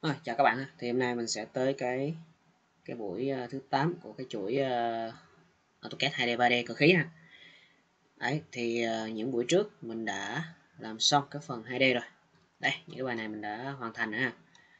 Chào các bạn ha. Thì hôm nay mình sẽ tới cái buổi thứ 8 của cái chuỗi AutoCAD 2D 3D cơ khí ha. Đấy, thì những buổi trước mình đã làm xong cái phần 2D rồi. Đây, những cái bài này mình đã hoàn thành rồi ha.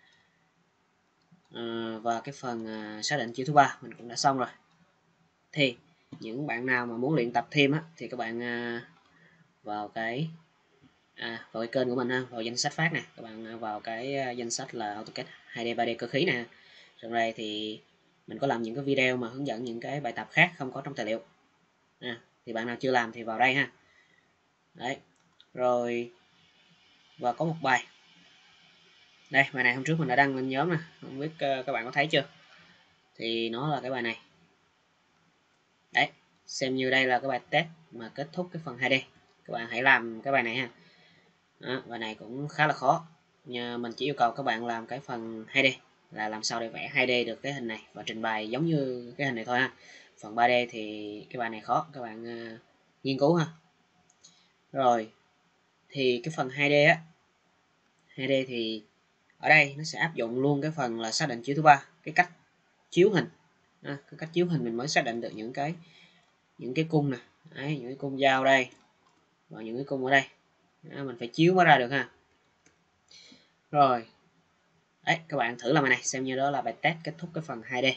Và cái phần xác định chiếu thứ ba mình cũng đã xong rồi. Thì những bạn nào mà muốn luyện tập thêm á thì các bạn vào cái kênh của mình ha, vào danh sách phát nè, các bạn vào cái danh sách là AutoCAD 2D 3D cơ khí nè. Trong đây thì mình có làm những cái video mà hướng dẫn những cái bài tập khác không có trong tài liệu. Thì bạn nào chưa làm thì vào đây ha. Đấy. Rồi, và có một bài. Đây, bài này hôm trước mình đã đăng lên nhóm nè, không biết các bạn có thấy chưa? Thì nó là cái bài này. Đấy, xem như đây là cái bài test mà kết thúc cái phần 2D. Các bạn hãy làm cái bài này ha. Đó, bài này cũng khá là khó. Nhưng mình chỉ yêu cầu các bạn làm cái phần 2D là làm sao để vẽ 2D được cái hình này và trình bày giống như cái hình này thôi ha. Phần 3D thì cái bài này khó, các bạn nghiên cứu ha. Rồi, thì cái phần 2D á, 2D thì ở đây nó sẽ áp dụng luôn cái phần là xác định chiếu thứ ba, cái cách chiếu hình. Cái cách chiếu hình mình mới xác định được những cái cung nè, đấy, những cái cung dao đây và những cái cung ở đây. Đó, mình phải chiếu mới ra được ha. Rồi, đấy, các bạn thử làm bài này xem như đó là bài test kết thúc cái phần 2D.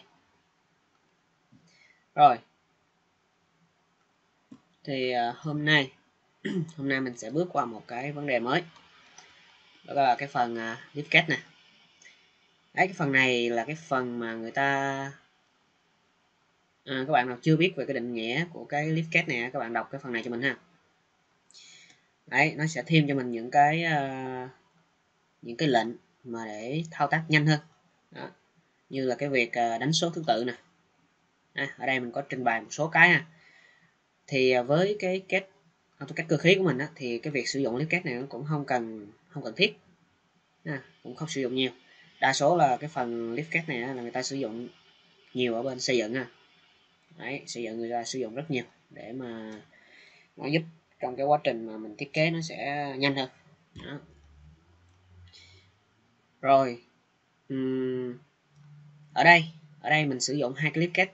Rồi, thì hôm nay mình sẽ bước qua một cái vấn đề mới, đó là cái phần lift gate nè. Đấy, cái phần này là cái phần mà người ta các bạn nào chưa biết về cái định nghĩa của cái lift gate này, các bạn đọc cái phần này cho mình ha. Đấy, nó sẽ thêm cho mình những cái lệnh mà để thao tác nhanh hơn. Đó, như là cái việc đánh số thứ tự nè. Ở đây mình có trình bày một số cái ha. Thì với cái AutoCAD cơ khí của mình á, thì cái việc sử dụng lift gate này nó cũng không cần thiết, cũng không sử dụng nhiều. Đa số là cái phần lift gate này là người ta sử dụng nhiều ở bên xây dựng ha. Đấy, xây dựng người ta sử dụng rất nhiều để mà nó giúp trong cái quá trình mà mình thiết kế nó sẽ nhanh hơn. Đó. Rồi, ở đây mình sử dụng hai cái lift gate,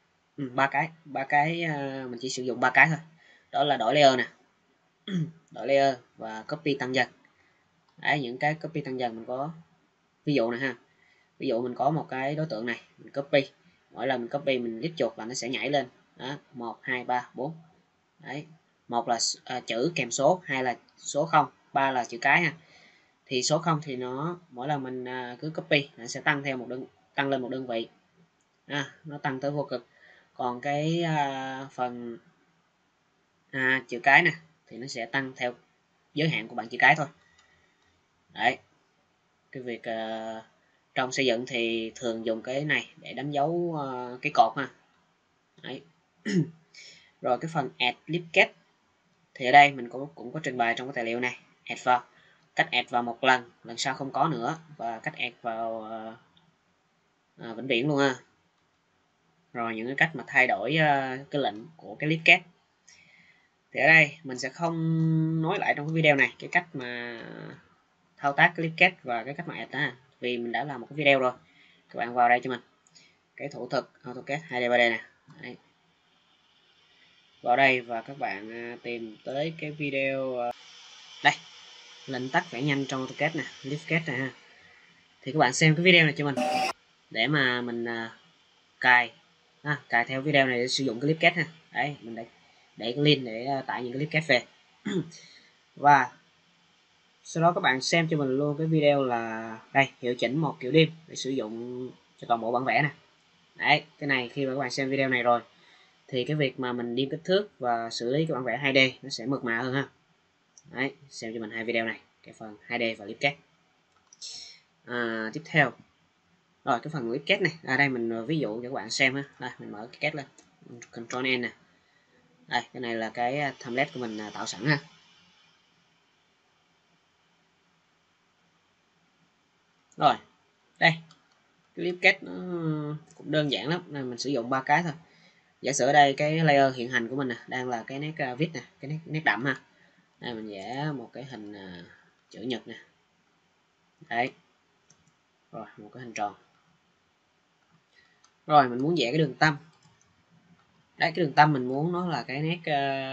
ba cái mình chỉ sử dụng ba cái thôi. Đó là đổi layer nè, đổi layer và copy tăng dần. Đấy, những cái copy tăng dần mình có ví dụ này ha. Ví dụ mình có một cái đối tượng này, mình copy, mỗi lần mình copy mình click chuột là nó sẽ nhảy lên. Đó, 1 2 3 4. Đấy, một là chữ kèm số, hai là số 0, ba là chữ cái ha. Thì số 0 thì nó mỗi lần mình cứ copy nó sẽ tăng theo tăng lên một đơn vị. Nó tăng tới vô cực. Còn cái phần chữ cái nè thì nó sẽ tăng theo giới hạn của bảng chữ cái thôi. Đấy, cái việc trong xây dựng thì thường dùng cái này để đánh dấu cái cột ha. Đấy. Rồi cái phần add lift gate thì ở đây mình cũng có trình bày trong cái tài liệu này. Add vào, cách add vào một lần sau không có nữa, và cách add vào vĩnh viễn luôn ha. Rồi những cái cách mà thay đổi cái lệnh của cái lift gate thì ở đây mình sẽ không nói lại trong cái video này cái cách mà thao tác cái lift gate và cái cách mà add ha, vì mình đã làm một cái video rồi. Các bạn vào đây cho mình cái thủ thuật AutoCAD 2D 3D nè. Đấy. Vào đây và các bạn tìm tới cái video đây, lệnh tắt vẽ nhanh trong AutoCAD nè, lift gate nè ha. Thì các bạn xem cái video này cho mình để mà mình cài theo video này để sử dụng cái lift gate ha. Đấy, mình để cái link để tải những cái lift gate về. Và sau đó các bạn xem cho mình luôn cái video là đây, hiệu chỉnh một kiểu dim để sử dụng cho toàn bộ bản vẽ nè. Đấy, cái này khi mà các bạn xem video này rồi thì cái việc mà mình dim kích thước và xử lý cái bản vẽ 2D nó sẽ mượt mà hơn ha. Đấy, xem cho mình hai video này, cái phần 2D và lift gate. Tiếp theo rồi cái phần lift gate này, đây mình ví dụ cho các bạn xem ha. Đây, mình mở cái gate lên, Ctrl N nè. Đây, cái này là cái template của mình tạo sẵn ha. Rồi, đây, cái lift gate nó cũng đơn giản lắm, nên mình sử dụng ba cái thôi. Giả sử ở đây cái layer hiện hành của mình nè, đang là cái nét viết nè, cái nét đậm ha. Đây mình vẽ một cái hình chữ nhật nè. Đấy. Rồi một cái hình tròn. Rồi mình muốn vẽ cái đường tâm. Đấy, cái đường tâm mình muốn nó là cái nét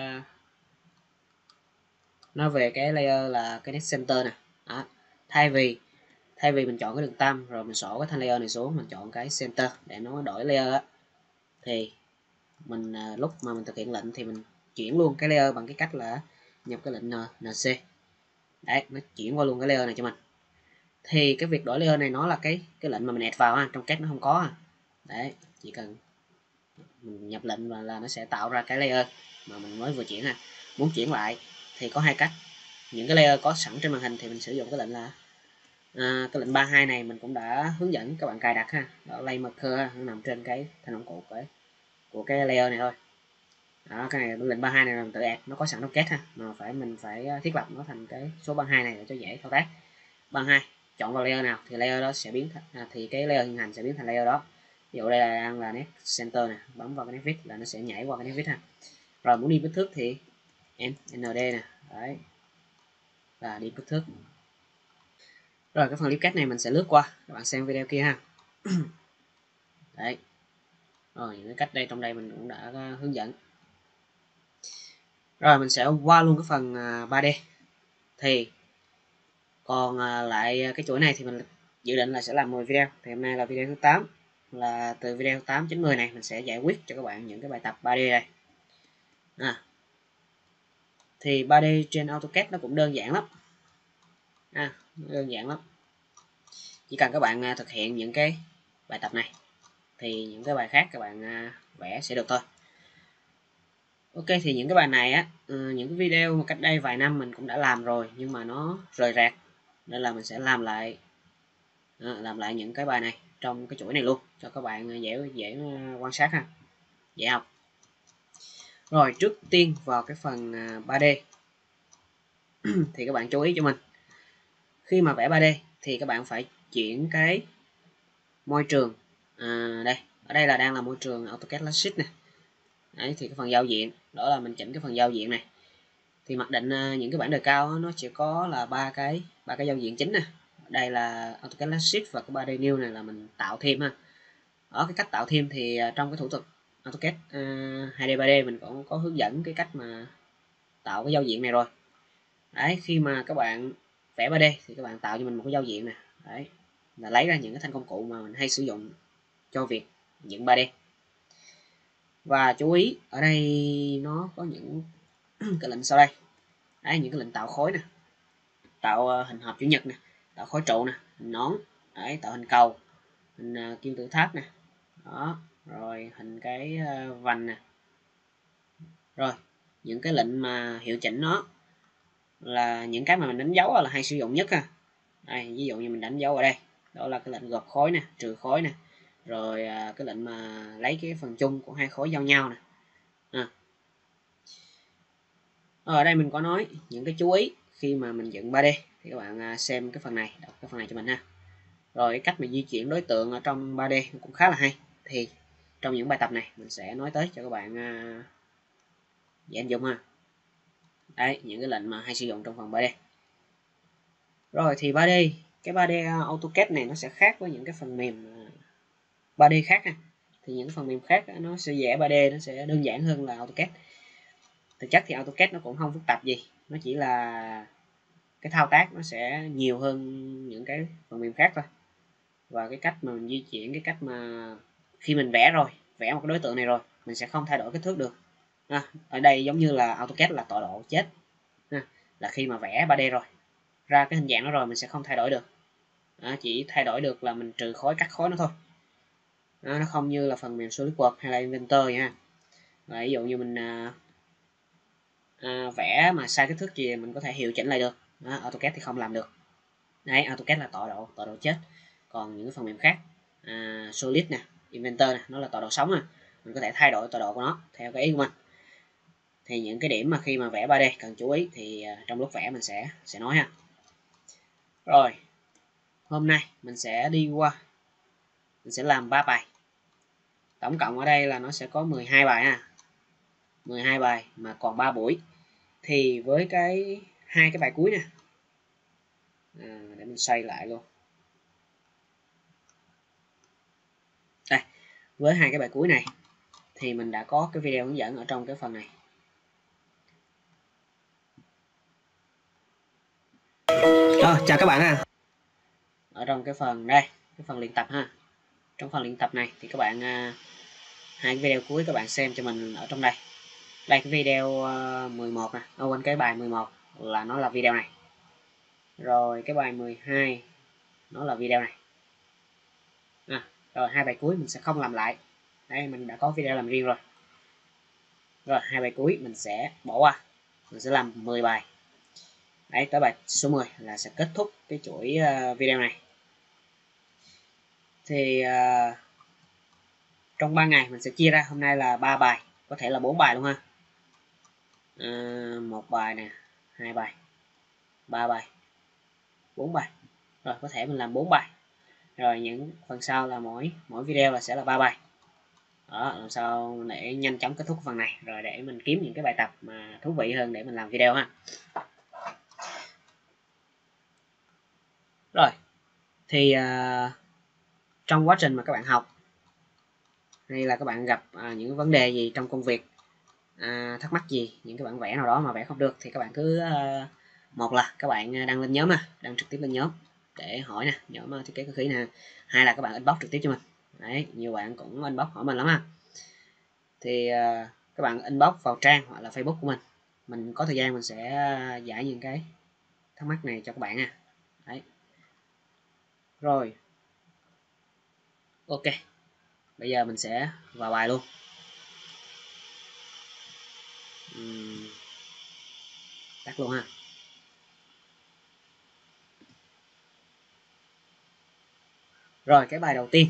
nó về cái layer là cái nét center nè. Đó. Thay vì mình chọn cái đường tâm rồi mình xỏ cái thanh layer này xuống, mình chọn cái center để nó đổi layer á, thì mình lúc mà mình thực hiện lệnh thì mình chuyển luôn cái layer bằng cái cách là nhập cái lệnh nc. Đấy, nó chuyển qua luôn cái layer này cho mình. Thì cái việc đổi layer này nó là cái lệnh mà mình add vào ha, trong kết nó không có. Đấy, chỉ cần mình nhập lệnh và là nó sẽ tạo ra cái layer mà mình mới vừa chuyển ha. Muốn chuyển lại thì có hai cách. Những cái layer có sẵn trên màn hình thì mình sử dụng cái lệnh là cái lệnh 32 này mình cũng đã hướng dẫn các bạn cài đặt ha. Đó, layer marker ha, nó nằm trên cái thanh ổng cụ của cái layer này thôi. Đó, cái này lệnh 32 này là mình tự add, nó có sẵn trong kết ha, mà mình phải thiết lập nó thành cái số 32 này để cho dễ thao tác. 32 chọn vào layer nào thì layer đó sẽ biến thành thì cái layer hiện hành sẽ biến thành layer đó. Ví dụ đây là đang là nét center nè, bấm vào cái nét viết là nó sẽ nhảy qua cái nét viết ha. Rồi muốn đi kích thước thì nd nè, đấy là đi kích thước. Rồi cái phần clip cách này mình sẽ lướt qua, các bạn xem video kia ha. Đấy, rồi những cái cách đây trong đây mình cũng đã hướng dẫn. Rồi mình sẽ qua luôn cái phần 3D. Thì còn lại cái chuỗi này thì mình dự định là sẽ làm 10 video. Thì hôm nay là video thứ 8, là từ video 8 đến 10 này mình sẽ giải quyết cho các bạn những cái bài tập 3D này. Thì 3D trên AutoCAD nó cũng đơn giản lắm. Đơn giản lắm. Chỉ cần các bạn thực hiện những cái bài tập này thì những cái bài khác các bạn vẽ sẽ được thôi. Ok, thì những cái bài này á, những cái video mà cách đây vài năm mình cũng đã làm rồi nhưng mà nó rời rạc, nên là mình sẽ làm lại những cái bài này trong cái chuỗi này luôn cho các bạn dễ quan sát ha, dễ học. Rồi trước tiên vào cái phần 3D thì các bạn chú ý cho mình, khi mà vẽ 3D thì các bạn phải chuyển cái môi trường đây, ở đây là đang là môi trường AutoCAD Classic nè. Đấy, thì cái phần giao diện đó là mình chỉnh cái phần giao diện này. Thì mặc định những cái bản đề cao nó chỉ có là ba cái giao diện chính nè. Đây là AutoCAD Classic và cái 3D New này là mình tạo thêm ha. Ở cái cách tạo thêm thì trong cái thủ thuật AutoCAD 2D 3D mình cũng có hướng dẫn cái cách mà tạo cái giao diện này rồi. Đấy, khi mà các bạn vẽ 3D thì các bạn tạo cho mình một cái giao diện nè. Đấy, là lấy ra những cái thanh công cụ mà mình hay sử dụng cho việc dựng 3D. Và chú ý ở đây nó có những cái lệnh sau đây. Đấy, những cái lệnh tạo khối nè, tạo hình hộp chữ nhật nè, tạo khối trụ nè, hình nón, đấy, tạo hình cầu, hình kim tự tháp nè, đó, rồi hình cái vành nè. Rồi những cái lệnh mà hiệu chỉnh nó là những cái mà mình đánh dấu là hay sử dụng nhất ha. Đây, ví dụ như mình đánh dấu ở đây, đó là cái lệnh gộp khối nè, trừ khối nè, rồi cái lệnh mà lấy cái phần chung của hai khối giao nhau nè. Ở đây mình có nói những cái chú ý khi mà mình dựng 3D thì các bạn xem cái phần này, đọc cái phần này cho mình ha. Rồi cái cách mà di chuyển đối tượng ở trong 3D cũng khá là hay, thì trong những bài tập này mình sẽ nói tới cho các bạn dễ hình dung ha. Đấy, những cái lệnh mà hay sử dụng trong phần 3D. Rồi thì 3D, cái 3D AutoCAD này nó sẽ khác với những cái phần mềm 3D khác ha. Thì những cái phần mềm khác nó sẽ vẽ 3D nó sẽ đơn giản hơn là AutoCAD. Thực chất thì AutoCAD nó cũng không phức tạp gì, nó chỉ là cái thao tác nó sẽ nhiều hơn những cái phần mềm khác thôi. Và cái cách mà mình di chuyển, cái cách mà khi mình vẽ một cái đối tượng này rồi mình sẽ không thay đổi kích thước được. Ở đây giống như là AutoCAD là tọa độ chết, là khi mà vẽ 3D rồi ra cái hình dạng đó rồi mình sẽ không thay đổi được. Chỉ thay đổi được là mình trừ khối, cắt khối nó thôi. Nó không như là phần mềm SolidWorks hay là Inventor nha. Ví dụ như mình vẽ mà sai kích thước gì mình có thể hiệu chỉnh lại được. AutoCAD thì không làm được. Đấy, AutoCAD là tọa độ chết. Còn những cái phần mềm khác, Solid nè, Inventor nè, nó là tọa độ sống, mình có thể thay đổi tọa độ của nó theo cái ý của mình. Thì những cái điểm mà khi mà vẽ 3D cần chú ý thì trong lúc vẽ mình sẽ nói ha. Rồi, hôm nay mình sẽ mình sẽ làm 3 bài. Tổng cộng ở đây là nó sẽ có 12 bài ha. 12 bài mà còn 3 buổi. Thì với hai cái bài cuối nè, để mình xoay lại luôn. với hai cái bài cuối này thì mình đã có cái video hướng dẫn ở trong cái phần này. Chào các bạn ha. Ở trong cái phần đây, cái phần luyện tập ha. Trong phần luyện tập này thì các bạn hai cái video cuối các bạn xem cho mình ở trong đây. Đây cái video 11 nè, quên cái bài 11 là nó là video này. Rồi cái bài 12 nó là video này. Rồi hai bài cuối mình sẽ không làm lại. Đây mình đã có video làm riêng rồi. Rồi hai bài cuối mình sẽ bỏ qua. Mình sẽ làm 10 bài. Đấy, tới bài số 10 là sẽ kết thúc cái chuỗi video này. Thì trong 3 ngày mình sẽ chia ra, hôm nay là 3 bài, có thể là 4 bài luôn ha. 1 bài nè, 2 bài, 3 bài, 4 bài. Rồi có thể mình làm 4 bài. Rồi những phần sau là mỗi video là sẽ là 3 bài. Đó, làm sao để nhanh chóng kết thúc phần này, rồi để mình kiếm những cái bài tập mà thú vị hơn để mình làm video ha. Rồi thì trong quá trình mà các bạn học hay là các bạn gặp những vấn đề gì trong công việc, thắc mắc gì, những cái bản vẽ nào đó mà vẽ không được thì các bạn cứ một là các bạn đăng lên nhóm đăng trực tiếp lên nhóm để hỏi nè, nhóm thiết kế cơ khí nè, hai là các bạn inbox trực tiếp cho mình. Đấy, nhiều bạn cũng inbox hỏi mình lắm ha. Thì các bạn inbox vào trang hoặc là Facebook của mình có thời gian mình sẽ giải những cái thắc mắc này cho các bạn nha. Đấy. Rồi. Ok. Bây giờ mình sẽ vào bài luôn. Tắt luôn ha. Rồi cái bài đầu tiên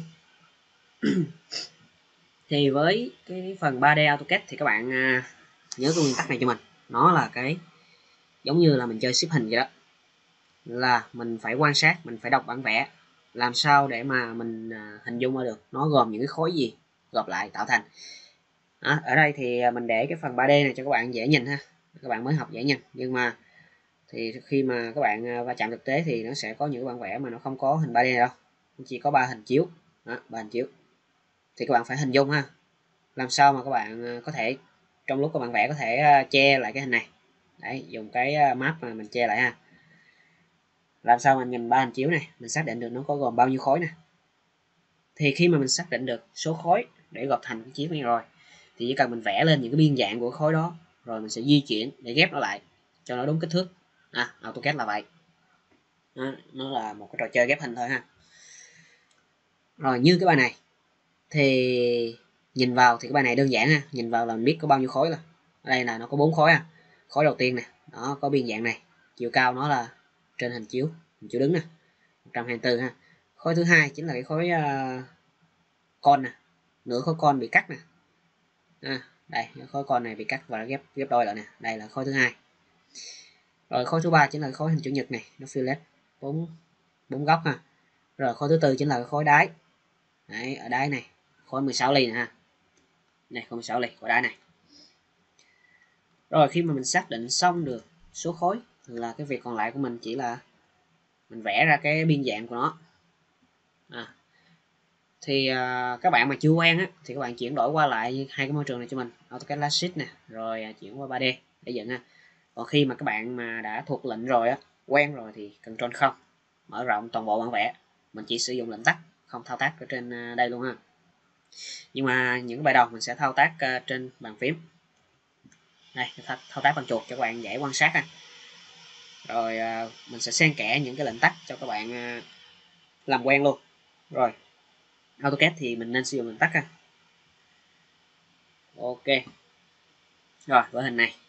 thì với cái phần 3D AutoCAD thì các bạn nhớ cái nguyên tắc này cho mình. Nó là cái giống như là mình chơi xếp hình vậy đó, là mình phải quan sát, mình phải đọc bản vẽ làm sao để mà mình hình dung ra được nó gồm những cái khối gì gộp lại tạo thành. Ở đây thì mình để cái phần 3D này cho các bạn dễ nhìn ha, các bạn mới học dễ nhìn, nhưng mà thì khi mà các bạn va chạm thực tế thì nó sẽ có những bản vẽ mà nó không có hình 3D này đâu, chỉ có 3 hình chiếu. 3 hình chiếu thì các bạn phải hình dung ha, làm sao mà các bạn có thể trong lúc các bạn vẽ có thể che lại cái hình này. Đấy, dùng cái map mà mình che lại ha, làm sao mình nhìn 3 hình chiếu này mình xác định được nó có gồm bao nhiêu khối nè. Thì khi mà mình xác định được số khối để gộp thành cái chiếu này rồi thì chỉ cần mình vẽ lên những cái biên dạng của khối đó, rồi mình sẽ di chuyển để ghép nó lại cho nó đúng kích thước. AutoCAD là vậy. Nó là một cái trò chơi ghép hình thôi ha. Rồi như cái bài này thì nhìn vào thì cái bài này đơn giản ha, nhìn vào là mình biết có bao nhiêu khối. Là ở đây là nó có 4 khối khối đầu tiên nè, nó có biên dạng này, chiều cao nó là trên hình chiếu đứng nè, 124 ha. Khối thứ hai chính là cái khối con nè, nửa khối con bị cắt nè. Đây khối con này bị cắt và ghép đôi lại nè, đây là khối thứ hai. Rồi khối thứ ba chính là khối hình chữ nhật này, nó fillet 4 góc ha. Rồi khối thứ tư chính là cái khối đáy. Đấy, ở đáy này khối 16 ly nè ha. Này khối 16 ly của đáy này. Rồi khi mà mình xác định xong được số khối là cái việc còn lại của mình chỉ là mình vẽ ra cái biên dạng của nó. Thì các bạn mà chưa quen thì các bạn chuyển đổi qua lại hai cái môi trường này cho mình, AutoCAD Classic nè, rồi chuyển qua 3D để dựng ha. Còn khi mà các bạn mà đã thuộc lệnh rồi quen rồi thì Ctrl 0 mở rộng toàn bộ bản vẽ, mình chỉ sử dụng lệnh tắt, không thao tác ở trên đây luôn ha. Nhưng mà những bài đầu mình sẽ thao tác trên bàn phím. Đây, thao tác bằng chuột cho các bạn dễ quan sát ha. Rồi mình sẽ xen kẽ những cái lệnh tắt cho các bạn làm quen luôn. Rồi AutoCAD thì mình nên sử dụng lệnh tắt ha. Ok. Rồi với hình này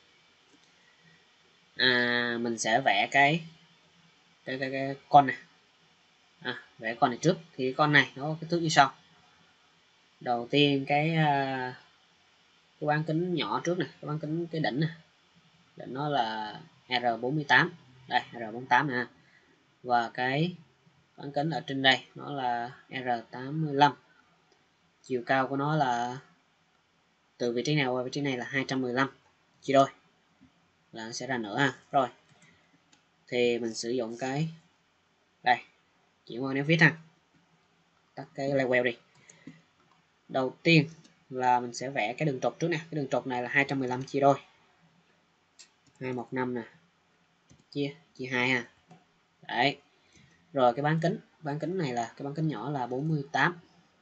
mình sẽ vẽ cái con này. Vẽ con này trước. Thì con này nó có kích thước như sau. Đầu tiên cái bán kính nhỏ trước nè, cái bán kính cái đỉnh nè, đỉnh nó là R48, đây R48 nè, và cái bán kính ở trên đây nó là R85, chiều cao của nó là từ vị trí nào qua vị trí này là 215 chia đôi là nó sẽ ra nữa ha. Rồi thì mình sử dụng cái đây, chuyển qua nét viết ha, tắt cái level đi. đầu tiên là mình sẽ vẽ cái đường trục trước nè. Cái đường trục này là 215 chia đôi 215 nè, chia 2 ha. Đấy. Rồi cái bán kính này là cái bán kính nhỏ là 48.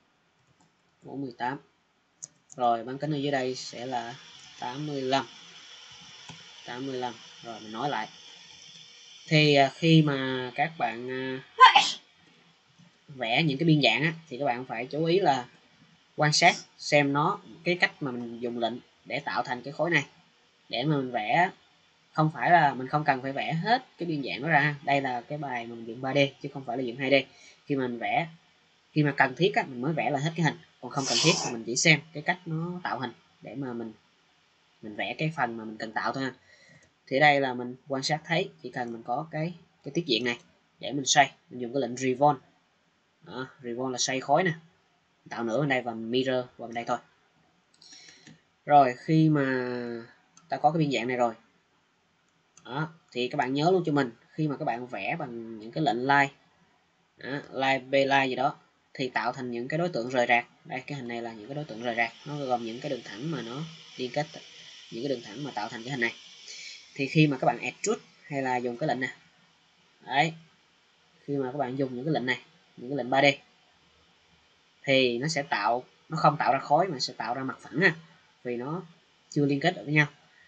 Rồi bán kính ở dưới đây sẽ là 85. Rồi mình nói lại. Thì khi mà các bạn vẽ những cái biên dạng á, thì các bạn phải chú ý là quan sát xem nó cái cách mà mình dùng lệnh để tạo thành cái khối này, để mà mình vẽ không phải là mình không cần phải vẽ hết cái biên dạng nó ra. Đây là cái bài mà mình dựng 3D chứ không phải là dựng 2D. Khi mà mình vẽ, khi mà cần thiết á, mình mới vẽ là hết cái hình, còn không cần thiết thì mình chỉ xem cái cách nó tạo hình để mà mình vẽ cái phần mà mình cần tạo thôi ha. Thì ở đây là mình quan sát thấy chỉ cần mình có cái tiết diện này để mình xoay, mình dùng cái lệnh revolve. Revolve là xoay khối nè, tạo nửa bên đây và mirror qua bên đây thôi. Rồi khi mà ta có cái biên dạng này rồi đó, thì các bạn nhớ luôn cho mình, khi mà các bạn vẽ bằng những cái lệnh line line b-line gì đó thì tạo thành những cái đối tượng rời rạc. Đây, cái hình này là những cái đối tượng rời rạc, nó gồm những cái đường thẳng mà nó liên kết, những cái đường thẳng mà tạo thành cái hình này. Thì khi mà các bạn extrude hay là dùng cái lệnh này đấy, khi mà các bạn dùng những cái lệnh này, những cái lệnh 3D thì nó sẽ nó không tạo ra khối mà sẽ tạo ra mặt phẳng ha, vì nó chưa liên kết được với nhau.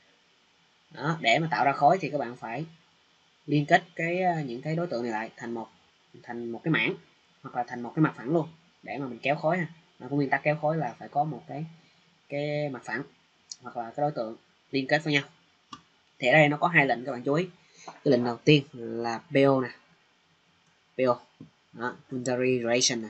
Đó, để mà tạo ra khối thì các bạn phải liên kết những cái đối tượng này lại thành một cái mảng, hoặc là thành một cái mặt phẳng luôn để mà mình kéo khối ha. Mà cái nguyên tắc kéo khối là phải có một cái mặt phẳng hoặc là cái đối tượng liên kết với nhau. Thì ở đây nó có hai lệnh các bạn chú ý. Cái lệnh đầu tiên là PO nè, PO đó, boundary relation nè.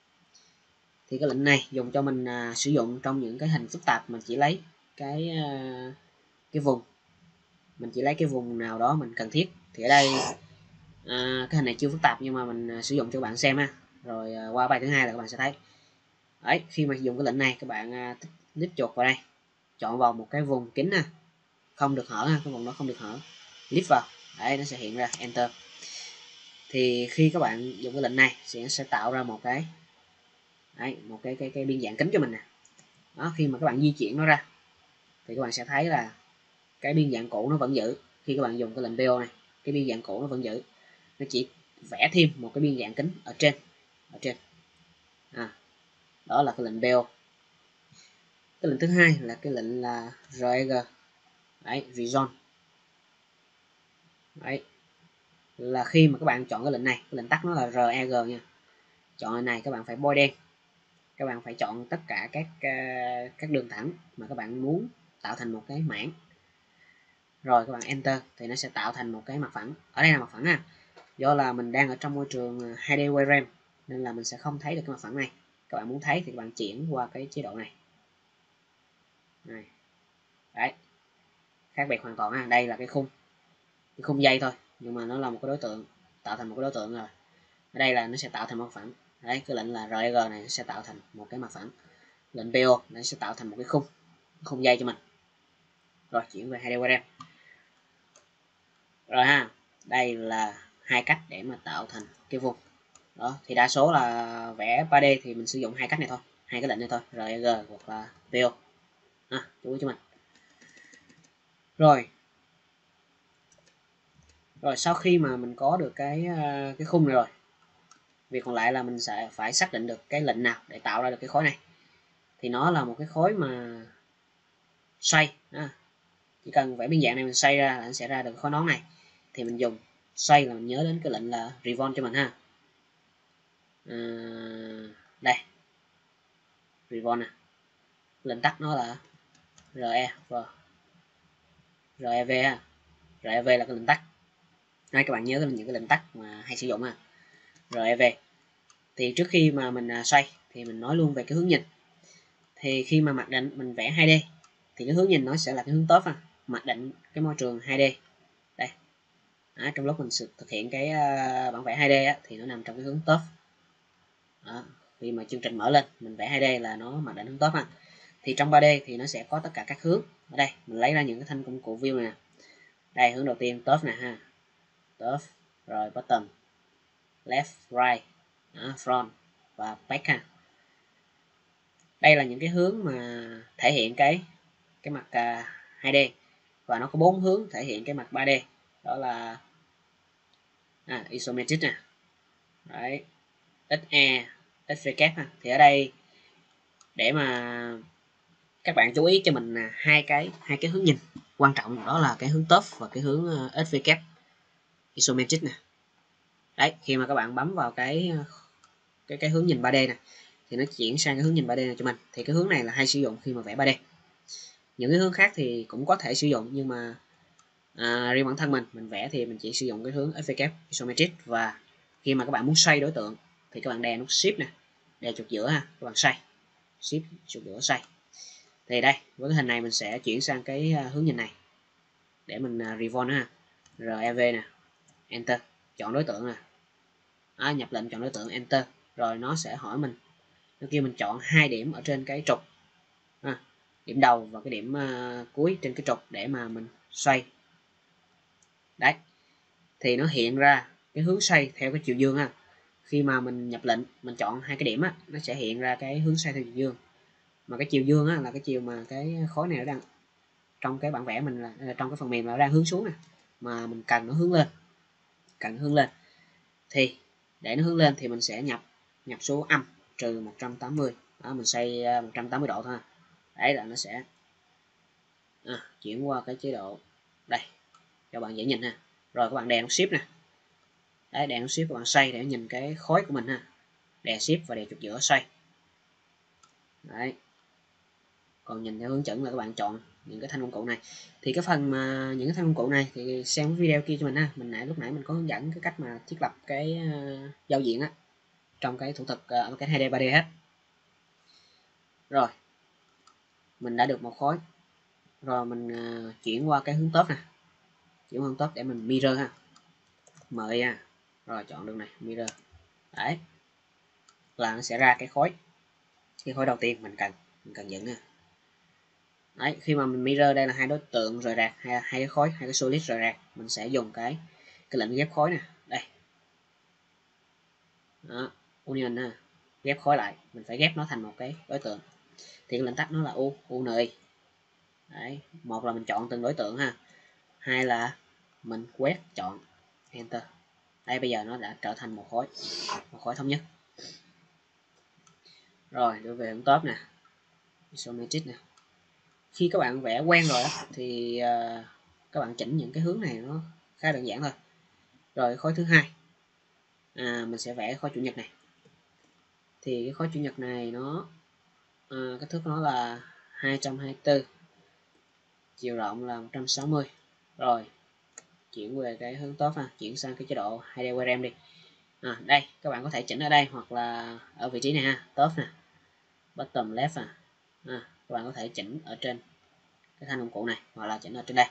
Thì cái lệnh này dùng cho mình sử dụng trong những cái hình phức tạp, mình chỉ lấy cái vùng, mình chỉ lấy cái vùng nào đó mình cần thiết. Thì ở đây cái hình này chưa phức tạp nhưng mà mình sử dụng cho các bạn xem ha. Rồi qua bài thứ hai là các bạn sẽ thấy đấy, khi mà dùng cái lệnh này các bạn click chuột vào đây, chọn vào một cái vùng kín nè, không được hở ha, cái vùng đó không được hở, click vào đấy, nó sẽ hiện ra enter. Thì khi các bạn dùng cái lệnh này sẽ tạo ra một cái đấy, một cái biên dạng kính cho mình nè. Đó, khi mà các bạn di chuyển nó ra thì các bạn sẽ thấy là cái biên dạng cũ nó vẫn giữ. Khi các bạn dùng cái lệnh PO này, cái biên dạng cũ nó vẫn giữ, nó chỉ vẽ thêm một cái biên dạng kính ở trên đó là cái lệnh PO. Cái lệnh thứ hai là cái lệnh là REG đấy, Resolve đấy, là khi mà các bạn chọn cái lệnh này, cái lệnh tắt nó là REG nha. Chọn lệnh này các bạn phải bôi đen, các bạn phải chọn tất cả các đường thẳng mà các bạn muốn tạo thành một cái mảng, rồi các bạn enter thì nó sẽ tạo thành một cái mặt phẳng. Ở đây là mặt phẳng ha, do là mình đang ở trong môi trường 2D wireframe nên là mình sẽ không thấy được cái mặt phẳng này. Các bạn muốn thấy thì các bạn chuyển qua cái chế độ này. Đấy, khác biệt hoàn toàn ha. Đây là cái khung dây thôi, nhưng mà nó là một cái đối tượng, tạo thành một cái đối tượng rồi. Ở đây là nó sẽ tạo thành một mặt phẳng. Đấy, cái lệnh là REG này nó sẽ tạo thành một cái mặt phẳng. Lệnh PO nó sẽ tạo thành một cái khung dây cho mình. Rồi chuyển về 2D wireframe rồi ha. Đây là hai cách để mà tạo thành cái vùng đó. Thì đa số là vẽ 3D thì mình sử dụng hai cách này thôi, hai cái lệnh này thôi, REG hoặc là PO chú ý cho mình. Rồi sau khi mà mình có được cái khung này rồi, việc còn lại là mình sẽ phải xác định được cái lệnh nào để tạo ra được cái khối này. Thì nó là một cái khối mà xoay chỉ cần vẽ biên dạng này mình xoay ra là nó sẽ ra được khối nón này. Thì mình dùng xoay là mình nhớ đến cái lệnh là revolve cho mình ha. Đây, revolve nè, lệnh tắt nó là REV ha. REV là cái lệnh tắt. Đây, các bạn nhớ những cái lệnh tắt mà hay sử dụng ha. REV. Thì trước khi mà mình xoay thì mình nói luôn về cái hướng nhìn. Thì khi mà mặc định mình vẽ 2D thì cái hướng nhìn nó sẽ là cái hướng top ha. Mặc định cái môi trường 2D đây. Trong lúc mình thực hiện cái bản vẽ 2D thì nó nằm trong cái hướng top. Khi mà chương trình mở lên mình vẽ 2D là nó mặc định hướng top ha. Thì trong 3D thì nó sẽ có tất cả các hướng. Ở đây mình lấy ra những cái thanh công cụ view này nè. Đây, hướng đầu tiên top nè ha. Top, rồi bottom, left, right, front và back ha. Đây là những cái hướng mà thể hiện cái mặt 2D, và nó có 4 hướng thể hiện cái mặt 3D, đó là isometric nè, đấy, XE, XV ha. Thì ở đây để mà các bạn chú ý cho mình là hai cái hướng nhìn quan trọng, đó là cái hướng top và cái hướng SV isometric nè. Đấy, khi mà các bạn bấm vào cái hướng nhìn 3D này thì nó chuyển sang cái hướng nhìn 3D này cho mình. Thì cái hướng này là hay sử dụng khi mà vẽ 3D. Những cái hướng khác thì cũng có thể sử dụng, nhưng mà riêng bản thân mình vẽ thì mình chỉ sử dụng cái hướng SV isometric. Và khi mà các bạn muốn xoay đối tượng thì các bạn đè nút shift nè, đè chuột giữa ha, các bạn xoay shift chuột giữa xoay. Thì đây, với cái hình này mình sẽ chuyển sang cái hướng nhìn này để mình revolve ha. REV nè, enter, chọn đối tượng nè, nhập lệnh chọn đối tượng, enter, rồi nó sẽ hỏi mình, nó kêu mình chọn 2 điểm ở trên cái trục, điểm đầu và cái điểm cuối trên cái trục để mà mình xoay. Đấy, thì nó hiện ra cái hướng xoay theo cái chiều dương ha. Khi mà mình nhập lệnh mình chọn 2 cái điểm á, nó sẽ hiện ra cái hướng xoay theo chiều dương. Mà cái chiều dương á là cái chiều mà cái khối này nó đang trong cái bản vẽ mình, là trong cái phần mềm là đang hướng xuống nè, mà mình cần nó hướng lên. Thì để nó hướng lên thì mình sẽ nhập số âm trừ 180 đó, mình xoay 180 độ thôi. Đấy là nó sẽ chuyển qua cái chế độ đây cho bạn dễ nhìn ha. Rồi các bạn đè nút shift nè, đấy, đè nút shift các bạn xoay để nhìn cái khối của mình ha, đè shift và đè chuột giữa xoay. Đấy, còn nhìn theo hướng dẫn là các bạn chọn những cái thanh công cụ này. Thì cái phần mà những cái thanh công cụ này thì xem cái video kia cho mình ha, lúc nãy mình có hướng dẫn cái cách mà thiết lập cái giao diện á trong cái thủ thuật cái 2D 3D hết. Rồi mình đã được một khối, rồi mình chuyển qua cái hướng top nè, chuyển hướng top để mình mirror ha, mời rồi chọn đường này mirror. Đấy là nó sẽ ra cái khối đầu tiên mình cần dựng ha. Đấy, khi mà mình mirror đây là hai đối tượng rời rạc, hai cái khối, hai cái solid rời rạc, mình sẽ dùng cái lệnh ghép khối nè, đây đó, union ha, ghép khối lại, mình phải ghép nó thành một cái đối tượng. Thì cái lệnh tắt nó là UNI. Đấy, một là mình chọn từng đối tượng ha, hai là mình quét chọn enter. Đây bây giờ nó đã trở thành một khối thống nhất. Rồi đưa về hướng top nè, isometric nè. Khi các bạn vẽ quen rồi thì các bạn chỉnh những cái hướng này nó khá đơn giản thôi. Rồi khối thứ hai mình sẽ vẽ khối chủ nhật này. Thì cái khối chủ nhật này nó kích thước nó là 224, chiều rộng là 160. Rồi chuyển về cái hướng top ha, chuyển sang cái chế độ 2D wireframe đi. Đây các bạn có thể chỉnh ở đây hoặc là ở vị trí này ha, top nè, bottom left các bạn có thể chỉnh ở trên cái thanh công cụ này hoặc là chỉnh ở trên đây.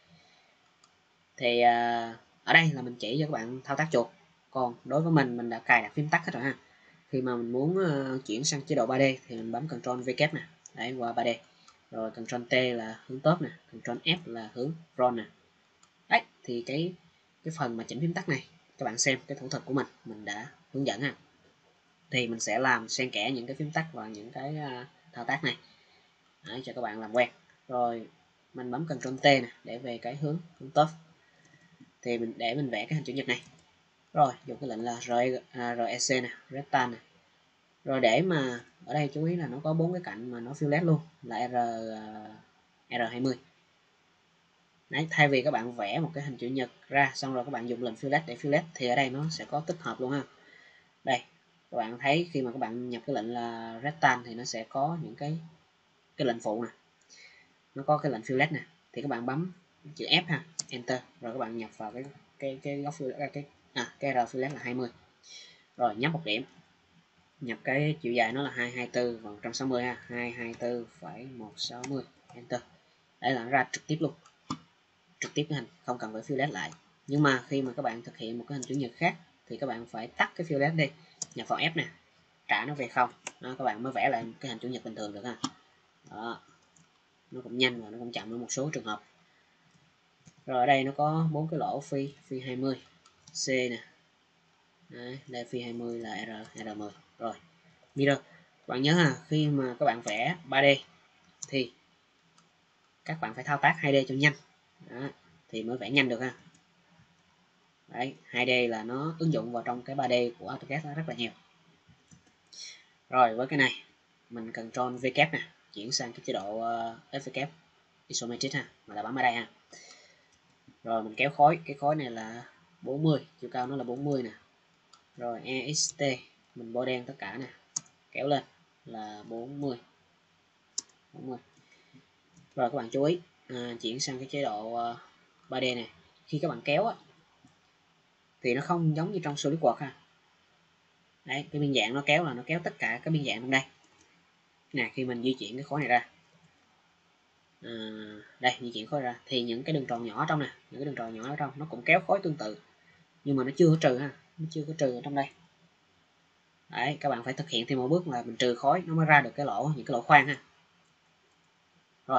Thì ở đây là mình chỉ cho các bạn thao tác chuột, còn đối với mình đã cài đặt phím tắt hết rồi ha. Khi mà mình muốn chuyển sang chế độ 3D thì mình bấm Ctrl V kép nè, đấy, qua 3D. Rồi Ctrl T là hướng top nè, Ctrl F là hướng front nè. Đấy, thì cái phần mà chỉnh phím tắt này các bạn xem cái thủ thuật của mình đã hướng dẫn ha. Thì mình sẽ làm xen kẽ những cái phím tắt và những cái thao tác này. Đấy, cho các bạn làm quen. Rồi mình bấm Ctrl T nè để về cái hướng top. Thì để mình vẽ cái hình chữ nhật này. Rồi dùng cái lệnh là REC nè, rectangle nè. Rồi để mà ở đây chú ý là nó có 4 cái cạnh mà nó fillet luôn, là R20. Đấy, thay vì các bạn vẽ một cái hình chữ nhật ra xong rồi các bạn dùng lệnh fillet để fillet thì ở đây nó sẽ có tích hợp luôn ha. Đây các bạn thấy khi mà các bạn nhập cái lệnh là rectangle thì nó sẽ có những cái lệnh phụ nè, nó có cái lệnh fillet nè, thì các bạn bấm chữ F ha, enter, rồi các bạn nhập vào cái góc fillet, cái R fillet là 20. Rồi nhấp một điểm, nhập cái chiều dài nó là 224 và 160 ha, 224,160, enter. Đấy là nó ra trực tiếp luôn, trực tiếp cái hình, không cần phải fillet lại. Nhưng mà khi mà các bạn thực hiện một cái hình chữ nhật khác thì các bạn phải tắt cái fillet đi, nhập vào F nè, trả nó về không đó, các bạn mới vẽ lại cái hình chữ nhật bình thường được ha. Đó, nó cũng nhanh và nó cũng chậm ở một số trường hợp. Rồi ở đây nó có 4 cái lỗ phi 20 C nè. Đấy, đây phi 20 là R10. Rồi mirror, Các bạn nhớ ha, khi mà các bạn vẽ 3D thì các bạn phải thao tác 2D cho nhanh. Đó, thì mới vẽ nhanh được ha. Đấy, 2D là nó ứng dụng vào trong cái 3D của AutoCAD rất là nhiều. Rồi với cái này mình Ctrl V kép nè, chuyển sang cái chế độ FV Isometric ha, mà là bấm ở đây ha. Rồi mình kéo khối, cái khối này là 40, chiều cao nó là 40 nè. Rồi EXT mình bôi đen tất cả nè, kéo lên là 40. Rồi các bạn chú ý chuyển sang cái chế độ 3D này, khi các bạn kéo á, thì nó không giống như trong SolidWorks ha. Đấy, cái biên dạng nó kéo là nó kéo tất cả các biên dạng trong đây nè. Khi mình di chuyển cái khối này ra, đây di chuyển khối ra thì những cái đường tròn nhỏ trong nè, những cái đường tròn nhỏ ở trong nó cũng kéo khối tương tự, nhưng mà nó chưa có trừ ha, nó chưa có trừ ở trong đây. Đấy, các bạn phải thực hiện thêm một bước là mình trừ khối nó mới ra được cái lỗ, những cái lỗ khoan ha. Rồi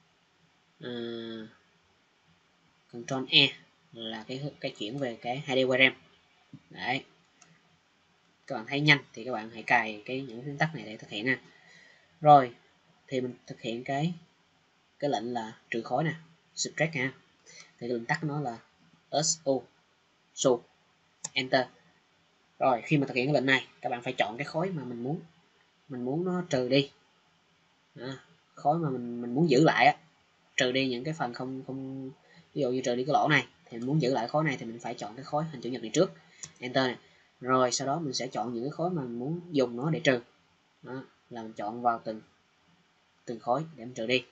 Ctrl E là cái chuyển về cái 2D wireframe. Đấy, các bạn thấy nhanh thì các bạn hãy cài những phím tắt này để thực hiện ha. Rồi thì mình thực hiện cái lệnh là trừ khối nè, subtract ha. Thì cái lệnh tắt nó là SU Enter. Rồi khi mà thực hiện cái lệnh này, các bạn phải chọn cái khối mà mình muốn nó trừ đi. Đó, khối mà mình muốn giữ lại á, trừ đi những cái phần không, ví dụ như trừ đi cái lỗ này thì mình muốn giữ lại khối này thì mình phải chọn cái khối hình chữ nhật này trước, Enter này. Rồi sau đó mình sẽ chọn những cái khối mà mình muốn dùng nó để trừ. Đó, là mình chọn vào từng khối để mình trừ đi.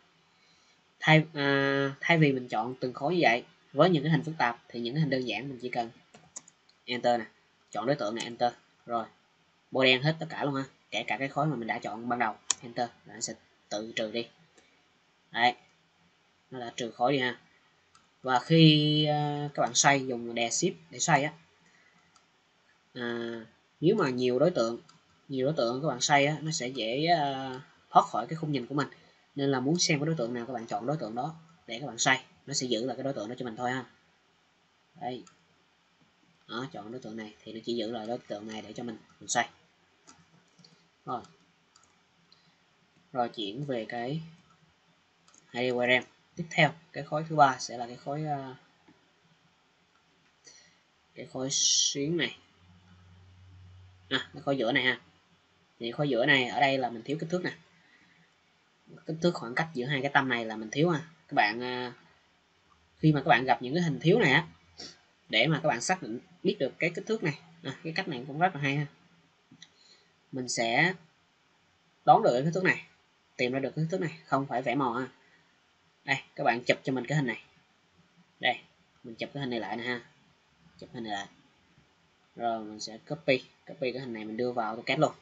Thay vì mình chọn từng khối như vậy, với những cái hình phức tạp thì những cái hình đơn giản mình chỉ cần Enter nè, chọn đối tượng này, Enter. Rồi bôi đen hết tất cả luôn ha, kể cả cái khối mà mình đã chọn ban đầu, Enter là nó sẽ tự trừ đi. Đấy, nó đã trừ khối đi ha. Và khi các bạn xoay, dùng đè shift để xoay á, nếu mà nhiều đối tượng các bạn xoay á, nó sẽ dễ thoát khỏi cái khung nhìn của mình, nên là muốn xem cái đối tượng nào các bạn chọn đối tượng đó để các bạn xoay, nó sẽ giữ lại cái đối tượng đó cho mình thôi ha. Đây đó, chọn đối tượng này thì nó chỉ giữ lại đối tượng này để cho mình xoay. Rồi chuyển về cái 2D wireframe. Tiếp theo cái khối thứ ba sẽ là cái khối xuyến này, cái khối giữa này ha. Thì khối giữa này ở đây là mình thiếu kích thước nè, kích thước khoảng cách giữa hai cái tâm này là mình thiếu ha. Các bạn khi mà các bạn gặp những cái hình thiếu này á, để mà các bạn xác định biết được cái kích thước này, cái cách này cũng rất là hay ha. Mình sẽ đoán được cái kích thước này, tìm ra được cái kích thước này, không phải vẽ mò ha. Đây các bạn chụp cho mình cái hình này, đây mình chụp cái hình này lại nè ha, chụp hình này lại, rồi mình sẽ copy cái hình này mình đưa vào AutoCAD luôn.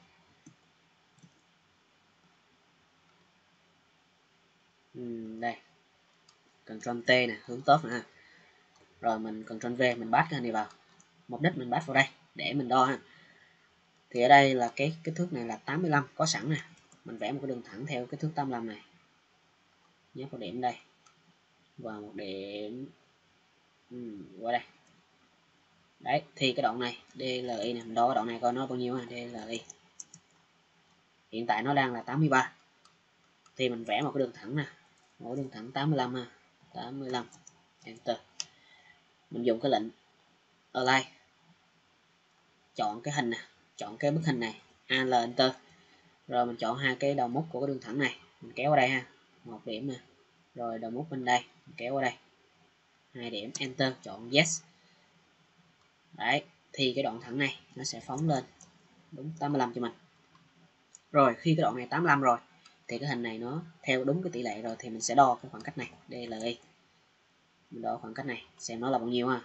Đây Ctrl T nè, hướng top nè, rồi mình Ctrl V mình bắt cái hình này vào, mục đích mình bắt vào đây để mình đo ha. Thì ở đây là cái kích thước này là 85 có sẵn nè, mình vẽ một cái đường thẳng theo kích thước 85 này, nhấp vào điểm đây và một điểm qua đây. Đấy thì cái đoạn này DLI này, mình đo cái đoạn này coi nó bao nhiêu ha. DLI hiện tại nó đang là 83, thì mình vẽ một cái đường thẳng nè, một đường thẳng 85 ha, 85 Enter. Mình dùng cái lệnh Align, chọn cái hình nè, chọn cái bức hình này, Al Enter. Rồi mình chọn hai cái đầu mút của cái đường thẳng này, mình kéo vào đây ha, một điểm nè, rồi đầu mút bên đây mình kéo vào đây 2 điểm, Enter, chọn Yes. Đấy thì cái đoạn thẳng này nó sẽ phóng lên đúng 85 cho mình. Rồi khi cái đoạn này 85 rồi thì cái hình này nó theo đúng cái tỷ lệ rồi, thì mình sẽ đo cái khoảng cách này, DLI, mình đo khoảng cách này xem nó là bao nhiêu ha.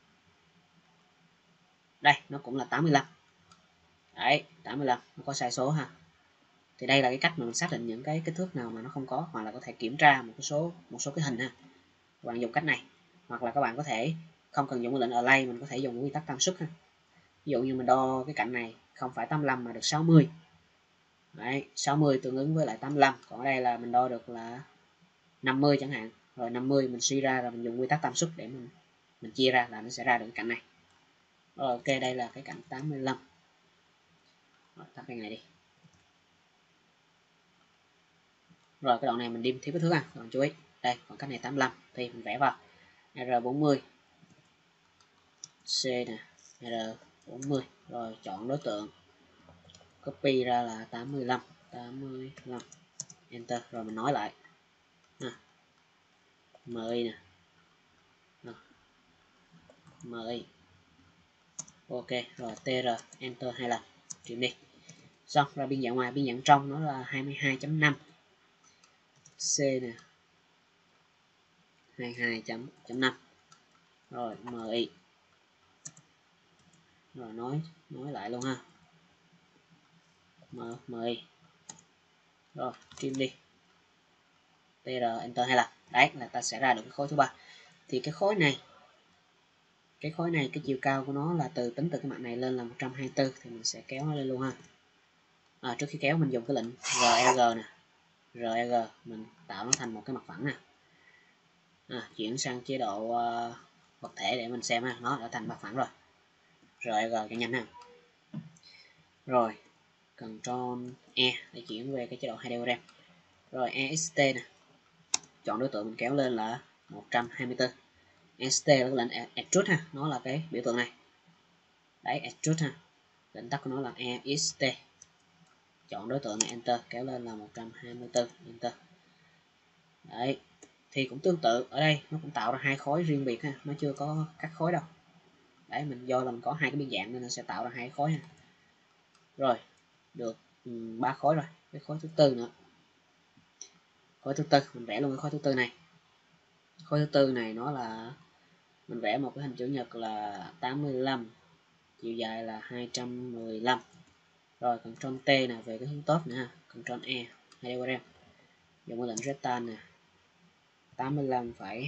Đây nó cũng là 85. Đấy 85, nó có sai số ha. Thì đây là cái cách mà mình xác định những cái kích thước nào mà nó không có, hoặc là có thể kiểm tra một số cái hình ha. Các bạn dùng cách này, hoặc là các bạn có thể không cần dùng cái lệnh Align, mình có thể dùng quy tắc tam suất ha. Ví dụ như mình đo cái cạnh này không phải 85 mà được 60. Đấy, 60 tương ứng với lại 85, còn ở đây là mình đo được là 50 chẳng hạn. Rồi 50 mình suy ra, rồi mình dùng quy tắc tam suất để mình chia ra là nó sẽ ra được cái cạnh này. Rồi ok, đây là cái cạnh 85. Rồi, tắt cái này đi. Rồi cái đoạn này mình đi thiếu cái thước ha, còn chú ý đây khoảng cách này 85 thì mình vẽ vào R40 C nè, R40 rồi chọn đối tượng, copy ra là 85 enter, rồi mình nói lại MI nè, MI ok, rồi TR enter 2 lần, chuyển đi. Xong ra biên dạng ngoài, biên dạng trong nó là 22.5 C nè, 22.5 rồi MI, rồi nói lại luôn ha, MI rồi trim đi, TR enter 2 lần. Đấy là ta sẽ ra được cái khối thứ ba. Thì cái khối này cái chiều cao của nó là tính từ cái mặt này lên là 124, thì mình sẽ kéo nó lên luôn ha. Trước khi kéo mình dùng cái lệnh REG nè, REG mình tạo nó thành một cái mặt phẳng nè, chuyển sang chế độ vật thể để mình xem ha, nó đã thành mặt phẳng rồi. REG cho nhanh ha. Rồi Ctrl E để chuyển về cái chế độ 2D diagram. Rồi EXT nè, chọn đối tượng mình kéo lên là 124. EXT là cái lệnh extrude ha, nó là cái biểu tượng này. Đấy, extrude ha. Lệnh tắt của nó là EXT. Chọn đối tượng này enter, kéo lên là 124 enter. Đấy. Thì cũng tương tự, ở đây nó cũng tạo ra hai khối riêng biệt ha, nó chưa có cắt khối đâu. Đấy, mình do là mình có hai cái biên dạng nên nó sẽ tạo ra hai khối ha. Rồi, được 3 khối rồi, cái khối thứ tư nữa. Khối thứ tư mình vẽ luôn cái khối thứ tư này. Khối thứ tư này nó là mình vẽ một cái hình chữ nhật là 85, chiều dài là 215. Rồi Ctrl T nè, về cái hướng top nữa ha, Ctrl E, 2D diagram. Dùng cái lệnh rectangle nè, 85 phẩy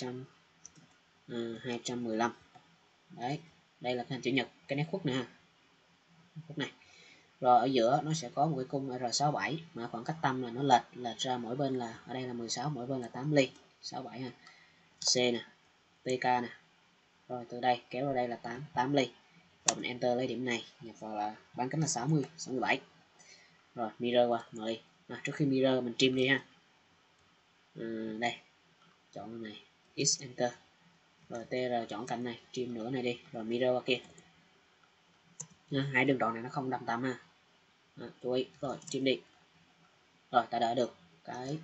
215. Đấy, đây là cái hình chữ nhật, cái nét khuất nè ha, khuất này. Rồi ở giữa nó sẽ có một cái cung R67 mà khoảng cách tâm là nó lệch ra mỗi bên là, ở đây là 16, mỗi bên là 8 ly, 67 ha. C nè, TK nè. Rồi từ đây kéo ra đây là 8 ly. Rồi mình enter lấy điểm này, nhập vào là bán kính là 60, 67. Rồi mirror qua MI. Trước khi mirror mình trim đi ha. Đây. Chọn này, X enter. Rồi TR chọn cạnh này, trim nữa này đi, rồi mirror qua kia. Hai đường đoạn này nó không đâm tầm ha. Chú ý, rồi trim đi. Rồi ta đã được cái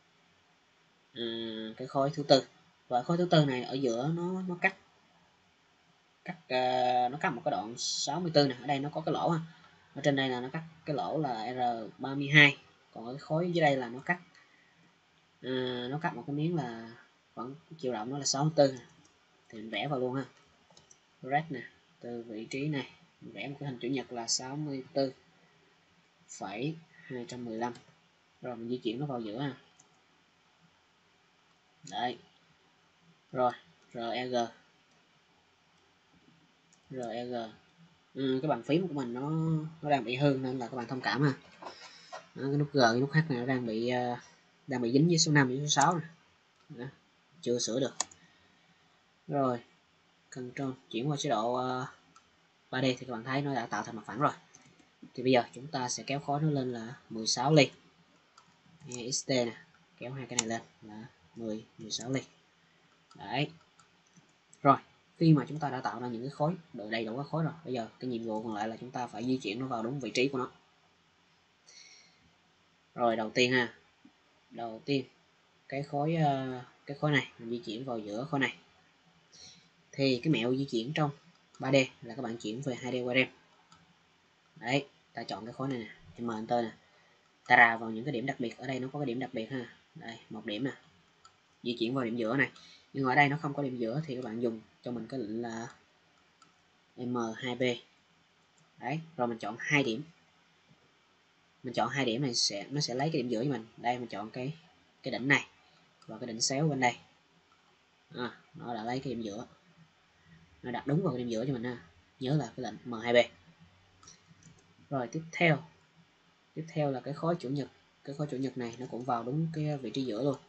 khối thứ tư. Và khối thứ tư này ở giữa nó cắt nó cắt một cái đoạn 64 nè, ở đây nó có cái lỗ ha. Ở trên đây là nó cắt cái lỗ là R32, còn ở cái khối dưới đây là nó cắt một cái miếng là khoảng chiều rộng nó là 64 nè. Thì mình vẽ vào luôn ha. Red nè, từ vị trí này mình vẽ một cái hình chữ nhật là 64,215. Rồi mình di chuyển nó vào giữa ha. Đấy. Rồi REG cái bàn phím của mình nó đang bị hư nên là các bạn thông cảm ha. Cái nút G, cái nút H này nó đang bị dính với số 5 với số 6 này. Chưa sửa được. Rồi Ctrl chuyển qua chế độ 3D thì các bạn thấy nó đã tạo thành mặt phẳng rồi. Thì bây giờ chúng ta sẽ kéo khối nó lên là 16 ly. EXT nè, kéo hai cái này lên là 16 ly. Đấy. Rồi, khi mà chúng ta đã tạo ra những cái khối, đầy đủ các khối rồi, bây giờ cái nhiệm vụ còn lại là chúng ta phải di chuyển nó vào đúng vị trí của nó. Rồi đầu tiên cái khối này mình di chuyển vào giữa khối này. Thì cái mẹo di chuyển trong 3D là các bạn chuyển về 2D diagram. Đấy, ta chọn cái khối này nè, M enter nè. Ta rà vào những cái điểm đặc biệt, ở đây nó có cái điểm đặc biệt ha. Đây, một điểm nè. Di chuyển vào điểm giữa này. Nhưng ở đây nó không có điểm giữa thì các bạn dùng cho mình cái lệnh là M2B. Đấy, rồi mình chọn 2 điểm. Mình chọn 2 điểm này nó sẽ lấy cái điểm giữa cho mình. Đây mình chọn cái đỉnh này và cái đỉnh xéo bên đây. Nó đã lấy cái điểm giữa. Nó đặt đúng vào cái điểm giữa cho mình ha. Nhớ là cái lệnh M2B. Rồi tiếp theo là cái khối chủ nhật. Cái khối chủ nhật này nó cũng vào đúng cái vị trí giữa luôn.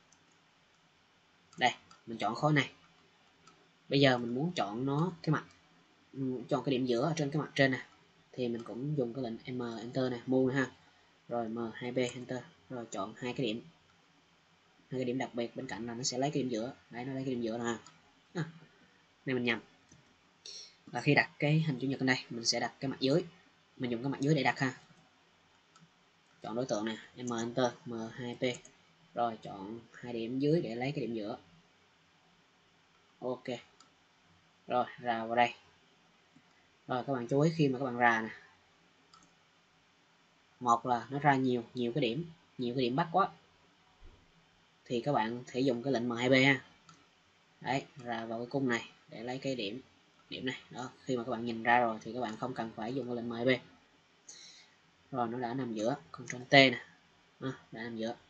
Đây, mình chọn khối này. Bây giờ mình muốn chọn nó cái mặt, chọn cái điểm giữa ở trên cái mặt trên nè, thì mình cũng dùng cái lệnh M enter này, move này ha. rồi M2B enter, rồi chọn hai cái điểm đặc biệt bên cạnh là nó sẽ lấy cái điểm giữa. Đấy, nó lấy cái điểm giữa là này mình nhầm, là khi đặt cái hình chủ nhật lên đây mình sẽ đặt cái mặt dưới, mình dùng cái mặt dưới để đặt ha. Chọn đối tượng nè, M enter, M2P, rồi chọn hai điểm dưới để lấy cái điểm giữa. Ok, rồi rà vào đây. Rồi các bạn chú ý khi mà các bạn rà nè, một là nó ra nhiều cái điểm bắt quá, thì các bạn thể dùng cái lệnh M2B ha. Đấy, rà vào cái cung này để lấy cái điểm này đó. Khi mà các bạn nhìn ra rồi thì các bạn không cần phải dùng cái lệnh M2B. Rồi nó đã nằm giữa, Ctrl T nè, đã nằm giữa.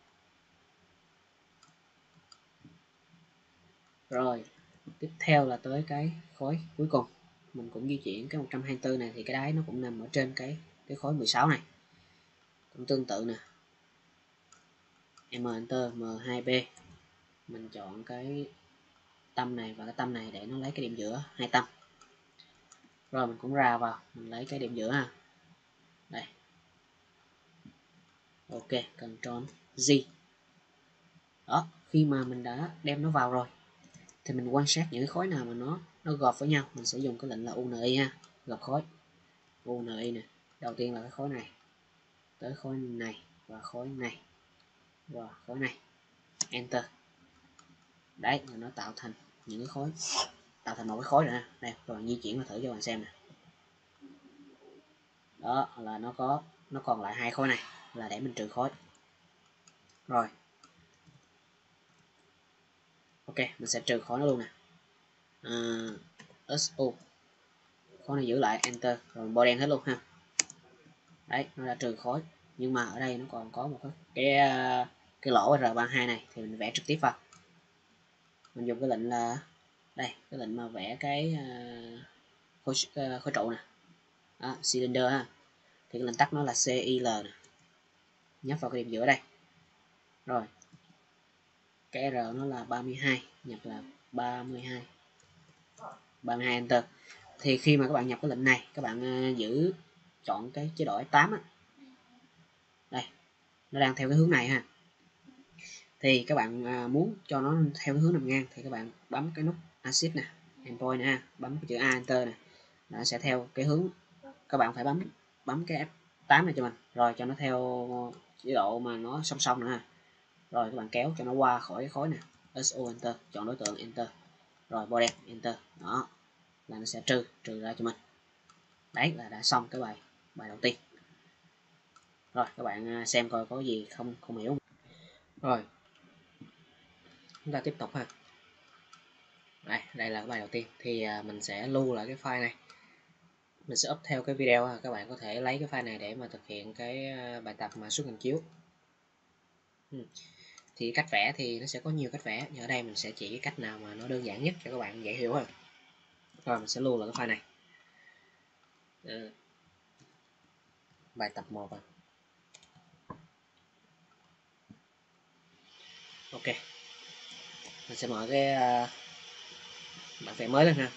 Rồi tiếp theo là tới cái khối cuối cùng, mình cũng di chuyển cái 124 này, thì cái đáy nó cũng nằm ở trên cái khối 16 này, cũng tương tự nè. M enter, M2B, mình chọn cái tâm này và cái tâm này để nó lấy cái điểm giữa hai tâm. Rồi mình cũng rà vào, mình lấy cái điểm giữa ha. Đây. Ok, Ctrl G. Đó, khi mà mình đã đem nó vào rồi thì mình quan sát những cái khối nào mà nó gộp với nhau, mình sẽ dùng cái lệnh là UNI ha, gộp khối. UNI nè, đầu tiên là cái khối này, tới khối này và khối này và khối này, enter. Đấy là nó tạo thành những cái khối, tạo thành một cái khối rồi ha. Đây, rồi di chuyển thử cho bạn xem nè. Đó là nó còn lại hai khối này là để mình trừ khối. Rồi ok, mình sẽ trừ khối nó luôn nè. SU, khối này giữ lại, enter, rồi bỏ đen hết luôn ha. Đấy, nó đã trừ khối, nhưng mà ở đây nó còn có một cái lỗ R32 này thì mình vẽ trực tiếp vào. Mình dùng cái lệnh là đây, cái lệnh mà vẽ cái khối trụ nè, đó, cylinder ha, thì cái lệnh tắt nó là CIL nè, nhấp vào cái điểm giữa đây. Rồi cái R nó là 32, nhập là 32 enter. Thì khi mà các bạn nhập cái lệnh này, các bạn giữ chọn cái chế độ F8 á. Đây, nó đang theo cái hướng này ha. Thì các bạn muốn cho nó theo cái hướng nằm ngang thì các bạn bấm cái nút Shift nè, endpoint nè, bấm cái chữ A enter nè, nó sẽ theo cái hướng. Các bạn phải bấm cái F8 này cho mình, rồi cho nó theo chế độ mà nó song song nữa ha. Rồi các bạn kéo cho nó qua khỏi cái khối nè, SU enter, chọn đối tượng enter, rồi border enter, đó là nó sẽ trừ ra cho mình. Đấy là đã xong cái bài đầu tiên. Rồi các bạn xem coi có gì không hiểu. Rồi chúng ta tiếp tục ha. Đây là cái bài đầu tiên, thì mình sẽ lưu lại cái file này, mình sẽ up theo cái video. Các bạn có thể lấy cái file này để mà thực hiện cái bài tập mà xuất hình chiếu. Thì cách vẽ thì nó sẽ có nhiều cách vẽ, nhưng ở đây mình sẽ chỉ cái cách nào mà nó đơn giản nhất cho các bạn dễ hiểu hơn. Rồi mình sẽ lưu lại cái file này. Bài tập 1 à. Ok, mình sẽ mở cái bản vẽ mới lên ha.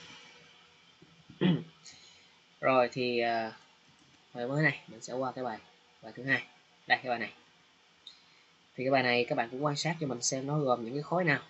Rồi thì bài mới này mình sẽ qua cái bài thứ hai. Đây, cái bài này, thì cái bài này các bạn cũng quan sát cho mình xem nó gồm những cái khối nào.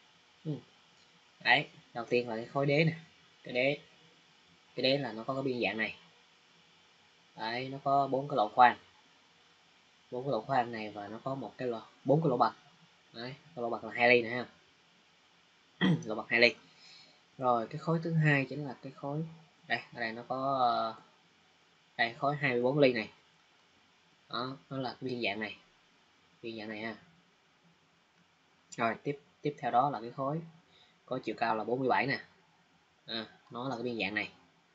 Đấy, đầu tiên là cái khối đế nè, cái đế là nó có cái biên dạng này. Đấy, nó có 4 cái lỗ khoan, 4 cái lỗ khoan này, và nó có 4 cái lỗ bật. Đấy, cái lỗ bật là 2 ly nè ha. Lỗ bật 2 ly. Rồi cái khối thứ hai chính là cái khối đây, ở đây nó có đây, khối 24 ly này. Đó, nó là cái biên dạng này ha. Rồi tiếp theo đó là cái khối có chiều cao là 47 nè. Nó là cái biên dạng này.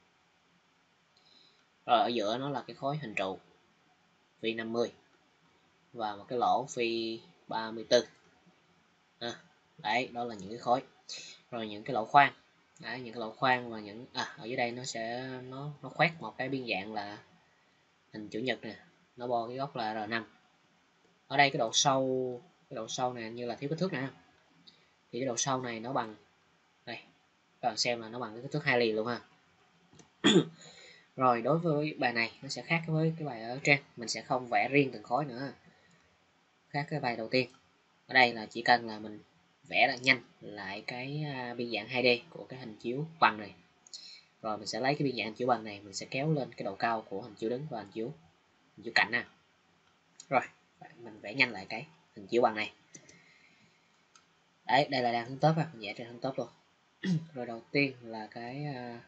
Rồi ở giữa nó là cái khối hình trụ phi 50 và một cái lỗ phi 34. Đấy, đó là những cái khối. Rồi những cái lỗ khoan. Đấy, những cái lỗ khoan và những ở dưới đây nó sẽ nó khoét một cái biên dạng là hình chữ nhật nè, nó bo cái góc là R5. Ở đây cái độ sâu này như là thiếu kích thước nè, thì cái độ sâu này nó bằng đây, các bạn xem là nó bằng cái kích thước 2 liền luôn ha. Rồi đối với bài này nó sẽ khác với cái bài ở trên, mình sẽ không vẽ riêng từng khối nữa. Khác cái bài đầu tiên, ở đây là chỉ cần là mình vẽ là nhanh lại cái biên dạng 2D của cái hình chiếu bằng này. Rồi mình sẽ lấy cái biên dạng hình chiếu bằng này, mình sẽ kéo lên cái độ cao của hình chiếu đứng và hình chiếu cạnh nè. Rồi mình vẽ nhanh lại cái hình chiếu bằng này. Đấy, đây là đang hướng top, mình vẽ trên hướng top luôn. Rồi đầu tiên là cái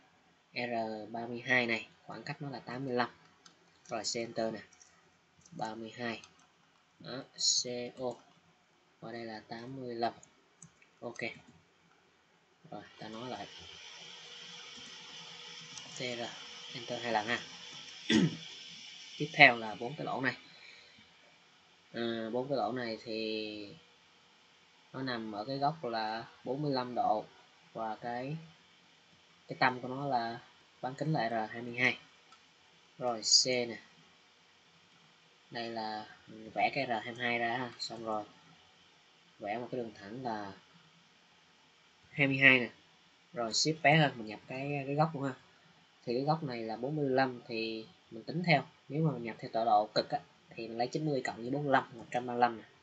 R32 này, khoảng cách nó là 85. Rồi center nè, 32. Đó, CO ở đây là 85. Ok. Rồi ta nói lại TR, enter 2 lần ha. Tiếp theo là 4 cái lỗ này. 4 cái lỗ này thì nó nằm ở cái góc là 45 độ và cái tâm của nó là bán kính là R22. Rồi C nè, đây là vẽ cái R22 ra ha. Xong rồi vẽ một cái đường thẳng là 22 nè. Rồi shift bé hơn, mình nhập cái góc luôn ha. Thì cái góc này là 45 thì mình tính theo, nếu mà mình nhập theo tọa độ cực á, thì mình lấy 90 cộng với 45, 135 nè.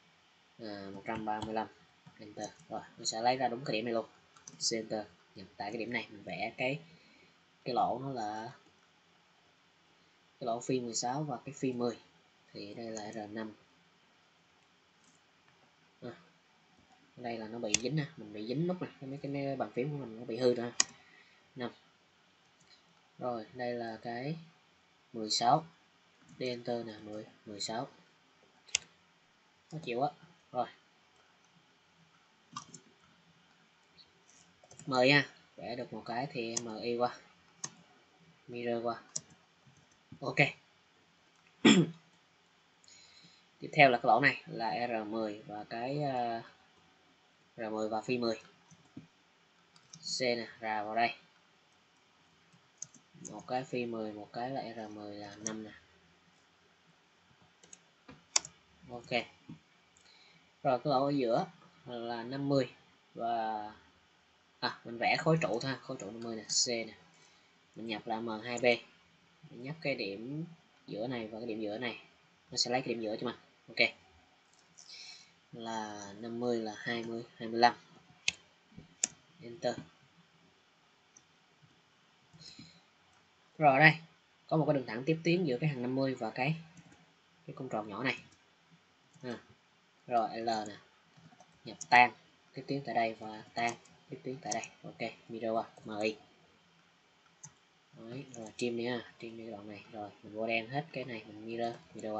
135 enter. Rồi mình sẽ lấy ra đúng cái điểm này luôn, center, nhập tại cái điểm này, mình vẽ cái lỗ nó là cái lỗ phi 16 và cái phi 10, thì đây là R5. Đây là nó bị dính nè, mình bị dính nút nè, mấy cái bàn phím của mình nó bị hư rồi. 5. Rồi đây là cái 16, đi enter nè, 16 khó chịu á. Rồi mời nha, vẽ được một cái thì MI qua, mirror qua. Ok. Tiếp theo là cái lỗ này là R10 và cái R10 và phi 10. C nè, rà vào đây. Một cái phi 10, một cái là R10 là 5 nè. Ok. Rồi cái lỗ ở giữa là 50 và mình vẽ khối trụ thôi, khối trụ 50 nè, C nè. Mình nhập là M2B. Mình nhấp cái điểm giữa này và cái điểm giữa này. Nó sẽ lấy cái điểm giữa cho mình. Ok. Là 50 là 20, 25. Enter. Rồi ở đây có một cái đường thẳng tiếp tiến giữa cái hàng 50 và cái con tròn nhỏ này. Rồi L nè, nhập tan tiếp tiến tại đây và tan tiếp tiến tại đây. Ok, mirror MI. Đấy, rồi trim nha, trim cái đoạn này. Rồi mình vô đen hết cái này, mình mirror.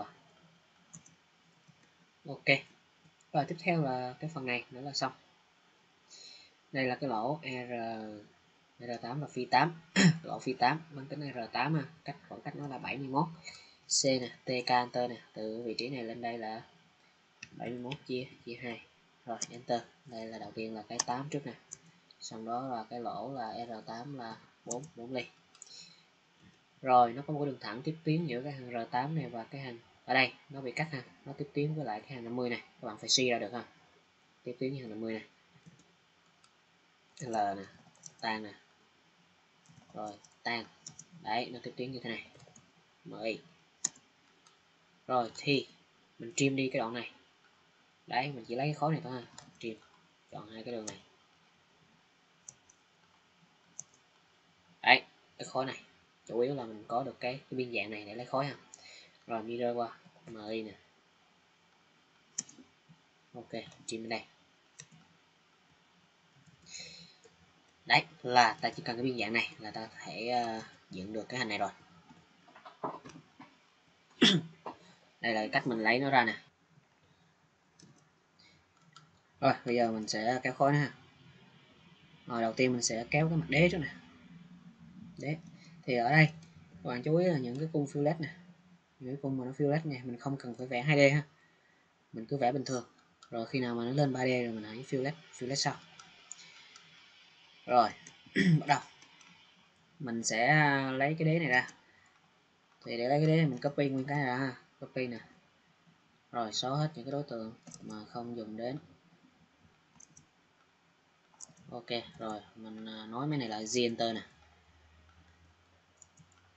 Ok. Rồi tiếp theo là cái phần này nữa là xong. Đây là cái lỗ R8 là phi 8. Lỗ phi 8 bán kính R8 ha, khoảng cách nó là 71. C nè, TK enter nè, từ vị trí này lên đây là 71 chia 2. Rồi enter. Đây là đầu tiên là cái 8 trước nè. Xong đó là cái lỗ là R8 là 4 ly. Rồi nó có một cái đường thẳng tiếp tiến giữa cái hàng R8 này và cái hàng ở đây nó bị cắt ha, nó tiếp tiến với lại cái hàng 50 này, các bạn phải suy ra được ha. Tiếp tiến với hàng 50 này. L nè, tan nè. Rồi tan. Đấy, nó tiếp tiến như thế này. MI. Rồi thì mình trim đi cái đoạn này. Đấy, mình chỉ lấy cái khối này thôi ha. Trim. Chọn hai cái đường này. Đấy, cái khối này. Chủ yếu là mình có được cái biên dạng này để lấy khối ha. Rồi mirror qua MI nè. Ok, trim bên đây. Đấy, là ta chỉ cần cái biên dạng này là ta có thể dựng được cái hình này rồi. Đây là cách mình lấy nó ra nè. Rồi bây giờ mình sẽ kéo khối ha. Rồi đầu tiên mình sẽ kéo cái mặt đế trước nè. Đế thì ở đây các bạn chú ý là những cái cung fillet nè, những cái cung mà nó fillet này mình không cần phải vẽ 2D ha, mình cứ vẽ bình thường. Rồi khi nào mà nó lên 3D rồi mình hãy fillet sau. Rồi bắt đầu mình sẽ lấy cái đế này ra. Thì để lấy cái đế này mình copy nguyên cái này ra ha, copy nè. Rồi xóa hết những cái đối tượng mà không dùng đến. Ok, rồi mình nói mấy này là G enter nè.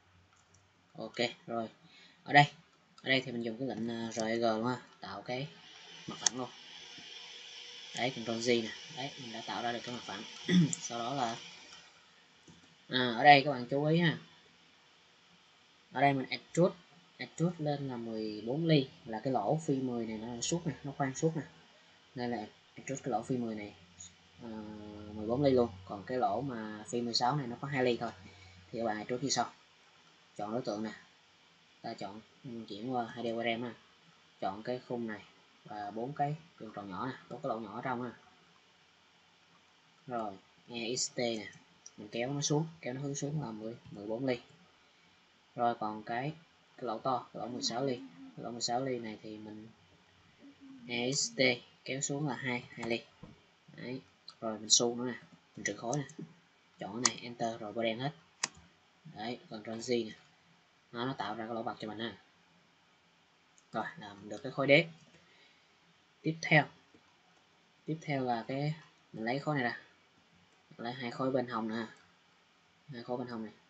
Ok rồi. Ở đây thì mình dùng cái lệnh reg luôn ha, tạo cái mặt phẳng luôn. Đấy, Ctrl G nè, đấy mình đã tạo ra được cái mặt phẳng. Sau đó là ở đây các bạn chú ý ha, ở đây mình extrude lên là 14 ly, là cái lỗ phi 10 này nó suốt nè, nó khoan suốt nè, nên là extrude cái lỗ phi 10 này 14 ly luôn. Còn cái lỗ mà phi 16 này nó có 2 ly thôi, thì các bạn extrude như sau. Chọn đối tượng nè, ta chọn chuyển qua 2D qua rem ha, chọn cái khung này và 4 cái đường tròn nhỏ nè, 4 cái lỗ nhỏ ở trong ha. Rồi EXT nè, mình kéo nó xuống, kéo nó hướng xuống là 14 ly. Rồi còn cái lỗ to, cái lỗ 16 ly, cái lỗ 16 ly này thì mình EXT kéo xuống là 2 ly. Đấy. Rồi mình xu nữa nè, mình trừ khối nè, chọn cái này enter rồi bôi đen hết. Đấy, còn Ctrl G nè, nó tạo ra cái lỗ bạc cho mình ha. Rồi làm được cái khối đế. Tiếp theo là cái mình lấy khối này ra, lấy hai khối bên hông nè, hai khối bên hông này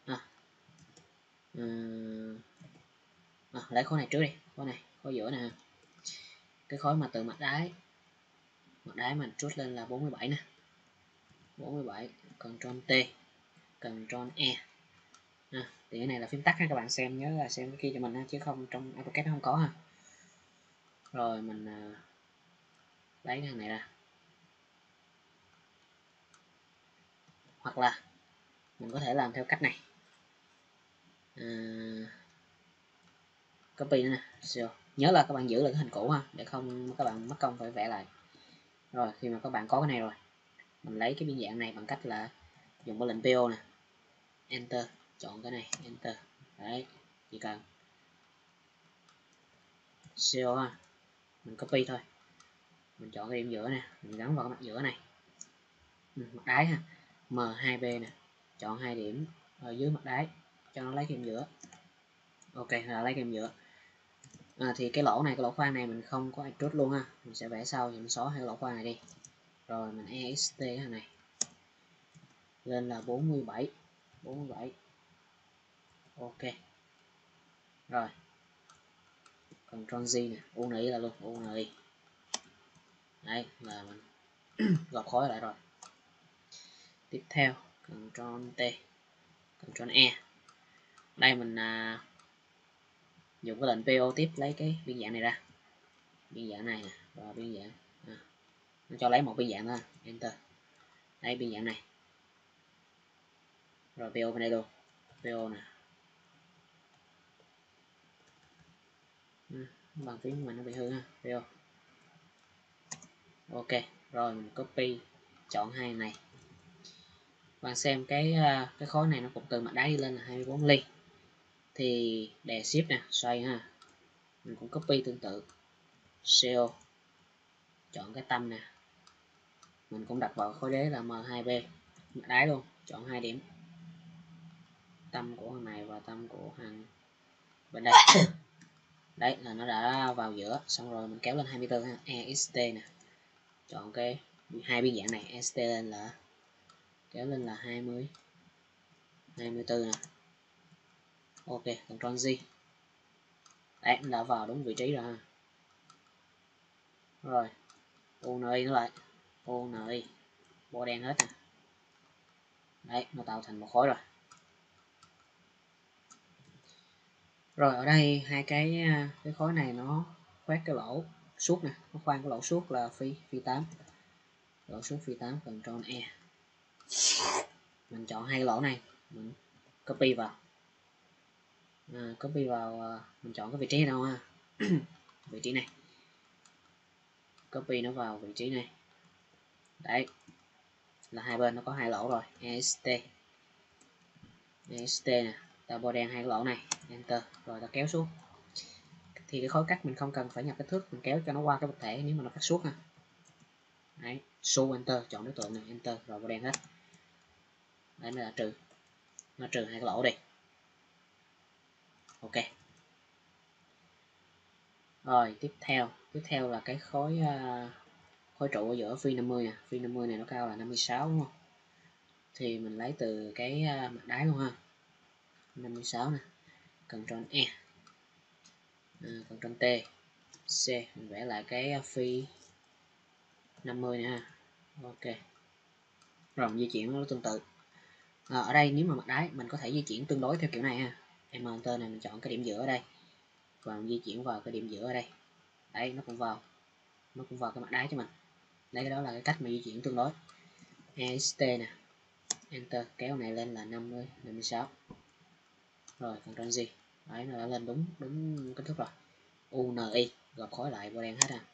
lấy khối này trước đi, khối này, khối giữa nè, cái khối mà từ mặt đáy mình trút lên là 47 nè, 47, Ctrl T, Ctrl E. Thì cái này là phím tắt ha, các bạn xem nhớ là xem cái kia cho mình ha, chứ không trong AutoCAD nó không có ha. Rồi mình lấy cái thằng này ra, hoặc là mình có thể làm theo cách này, copy nữa nè. Nhớ là các bạn giữ lại cái hình cũ ha, để không các bạn mất công phải vẽ lại. Rồi khi mà các bạn có cái này rồi, mình lấy cái biên dạng này bằng cách là dùng cái lệnh PO nè, enter, chọn cái này enter. Đấy, chỉ cần CO ha, mình copy thôi, mình chọn cái điểm giữa nè, mình gắn vào cái mặt giữa này, mặt đáy ha, M2B nè, chọn 2 điểm ở dưới mặt đáy cho nó lấy cái điểm giữa. Ok, là lấy cái điểm giữa. Thì cái lỗ này, cái lỗ khoan này mình không có extrude luôn ha, mình sẽ vẽ sau, thì mình xóa hai lỗ khoan này đi. Rồi mình EXT cái này lên là 47. Ok. Rồi Ctrl G nè, UNI là luôn, UNI. Đấy là mình gọt khối lại rồi. Tiếp theo Ctrl T, Ctrl E. Đây mình dùng cái lệnh PO tiếp, lấy cái biên dạng này ra, biên dạng này nè, và biên dạng nó cho lấy một biên dạng thôi, enter. Đấy, biên dạng này, rồi PO bên đây luôn, PO nè, bàn phím của mình nó bị hư ha, PO. Ok, rồi mình copy, chọn hai này. Bạn xem cái khối này nó cũng từ mặt đáy đi lên là 24 ly, thì đè shift nè, xoay ha, mình cũng copy tương tự, CO, chọn cái tâm nè, mình cũng đặt vào khối đế là M2B, mặt đáy luôn, chọn 2 điểm, tâm của thằng này và tâm của thằng bên đây. Đấy là nó đã vào giữa. Xong rồi mình kéo lên 24 ha, EXT nè, chọn cái hai biên dạng này, EXT lên là kéo lên là 24 nè. Ok, Ctrl G. Đấy, nó đã vào đúng vị trí rồi ha. Rồi UNI nữa lại, UNI bộ đen hết nè. Đấy, nó tạo thành một khối rồi. Rồi ở đây hai cái khối này nó khoét cái lỗ suốt nè, nó khoan cái lỗ suốt là phi 8, lỗ suốt phi 8, Ctrl E. Mình chọn hai cái lỗ này, mình copy vào, mình chọn cái vị trí đâu ha. Vị trí này, copy nó vào vị trí này. Đấy là hai bên nó có hai lỗ rồi, EXT nè, ta bôi đen hai cái lỗ này, enter, rồi ta kéo xuống. Thì cái khối cắt mình không cần phải nhập kích thước, mình kéo cho nó qua cái vật thể nếu mà nó cắt suốt ha. Đấy, xu enter, chọn đối tượng này, enter, rồi bôi đen hết. Đấy là nó trừ hai cái lỗ đi. Ok. Rồi tiếp theo là cái khối trụ ở giữa phi 50 nè, phi 50 này nó cao là 56 đúng không? Thì mình lấy từ cái mặt đáy luôn ha, 56 nè, Ctrl E, Ctrl T, C, mình vẽ lại cái phi 50 nè ha. Ok, rồi di chuyển nó tương tự. Ở đây nếu mà mặt đáy mình có thể di chuyển tương đối theo kiểu này ha. Em Enter này mình chọn cái điểm giữa ở đây và mình di chuyển vào cái điểm giữa ở đây. Đấy, nó cũng vào cái mặt đáy cho mình. Đấy, cái đó là cái cách mà di chuyển tương đối. EXT nè, Enter, kéo này lên là 50, 56. Rồi Ctrl G. Đấy, nó đã lên đúng kích thước rồi. UNI gộp khối lại vô đen hết ha.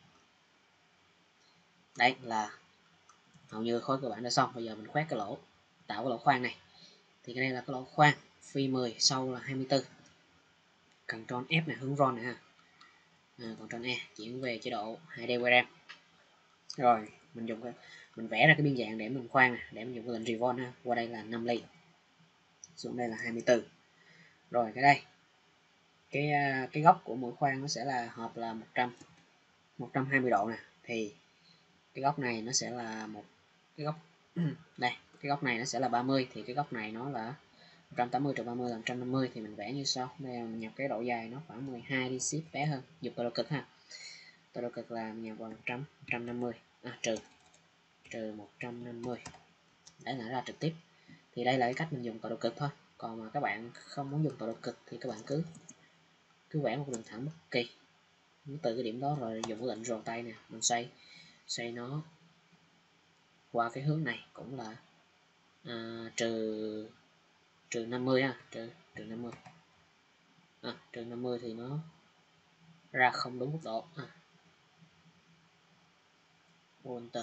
Đấy là hầu như khối cơ bản đã xong. Bây giờ mình khoét cái lỗ, tạo cái lỗ khoan này. Thì cái đây là cái lỗ khoan phi 10, sâu là 24. Ctrl F này hướng roll này ha. Ctrl E chuyển về chế độ 2D RAM. Rồi mình vẽ ra cái biên dạng để mình khoan này, để mình dùng cái lệnh revolve ha. Qua đây là 5 ly, xuống đây là 24. Rồi cái đây cái góc của mỗi khoan nó sẽ là hợp là 120 độ nè. Thì cái góc này nó sẽ là một cái góc đây, cái góc này nó sẽ là 30, thì cái góc này nó là 180 trừ 30 là 150. Thì mình vẽ như sau. Đây là mình nhập cái độ dài nó khoảng 12 đi, ship bé hơn, dùng tọa độ cực ha. Tọa độ cực là nhập vào 150 trừ 150. Đấy là ra trực tiếp. Thì đây là cái cách mình dùng tọa độ cực thôi. Còn mà các bạn không muốn dùng tọa độ cực thì các bạn cứ vẽ một đường thẳng bất kỳ từ cái điểm đó, rồi dùng cái lệnh rồ tay nè, mình xoay nó qua cái hướng này cũng là trừ 50 ha, trừ 50. Trừ 50 thì nó ra không đúng mức độ. Enter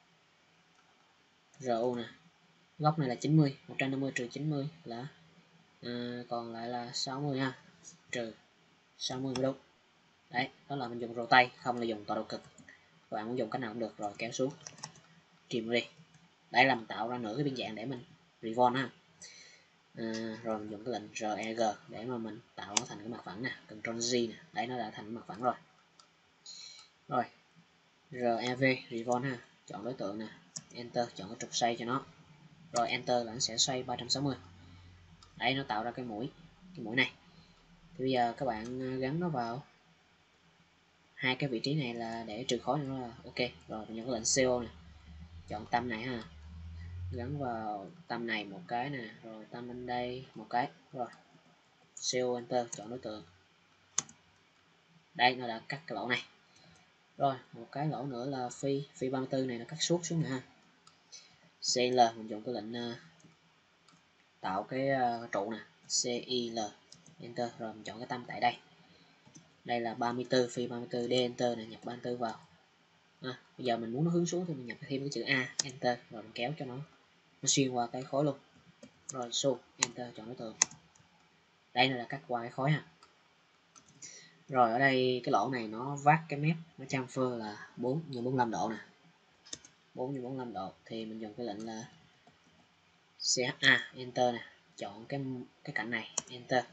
RU nè, góc này là 90, 150 trừ 90 là còn lại là 60 ha, trừ 60 mới đúng. Đấy, đó là mình dùng rồ tay, không là dùng tọa độ cực. Các bạn muốn dùng cách nào cũng được. Rồi kéo xuống, chìm đi. Đấy là mình tạo ra nửa cái biên dạng để mình revolve ha. Rồi mình dùng cái lệnh REG để mà mình tạo nó thành cái mặt phẳng nè, Ctrl G nè. Đấy, nó đã thành mặt phẳng rồi. Rồi REV revolve ha, chọn đối tượng nè, Enter, chọn cái trục xoay cho nó. Rồi Enter là nó sẽ xoay 360. Đấy, nó tạo ra cái mũi này. Thì bây giờ các bạn gắn nó vào hai cái vị trí này là để trừ khối nữa là ok. Rồi mình nhấn cái lệnh CO nè, chọn tâm này ha, gắn vào tâm này một cái nè, rồi tâm bên đây một cái. Rồi CO Enter, chọn đối tượng. Đây, nó đã cắt cái lỗ này. Rồi một cái lỗ nữa là phi 34 này nó cắt suốt xuống nè ha. CL mình dùng cái lệnh tạo cái trụ nè, CIL Enter, rồi mình chọn cái tâm tại đây. Đây là 34, phi 34, D Enter này, nhập 34 vào. Bây giờ mình muốn nó hướng xuống thì mình nhập thêm cái chữ A, Enter, rồi mình kéo cho nó xuyên qua cái khối luôn. Rồi show Enter, chọn đối tượng. Đây là cắt qua cái khối ha. Rồi ở đây cái lỗ này nó vát cái mép, nó chamfer là 4 x 45 độ nè, 4 x 45 độ. Thì mình dùng cái lệnh là CHA Enter nè, chọn cái cạnh này, Enter,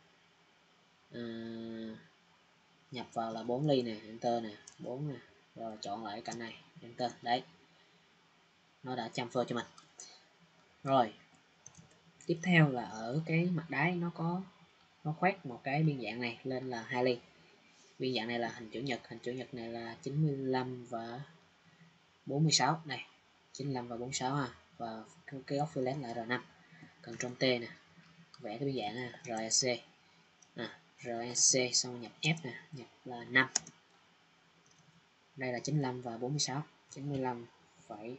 nhập vào là 4 ly nè, Enter nè, 4 nè, rồi chọn lại cái cạnh này, Enter. Đấy, nó đã chamfer cho mình. Rồi tiếp theo là ở cái mặt đáy nó khoét một cái biên dạng này lên là 2 ly. Biên dạng này là hình chữ nhật này là 95 và 46 này, 95 và 46 ha. Và cái góc fillet là R5. Ctrl T nè, vẽ cái biên dạng ha, REC. REC xong nhập F nè, nhập là 5. Đây là 95 và 46, 95 phẩy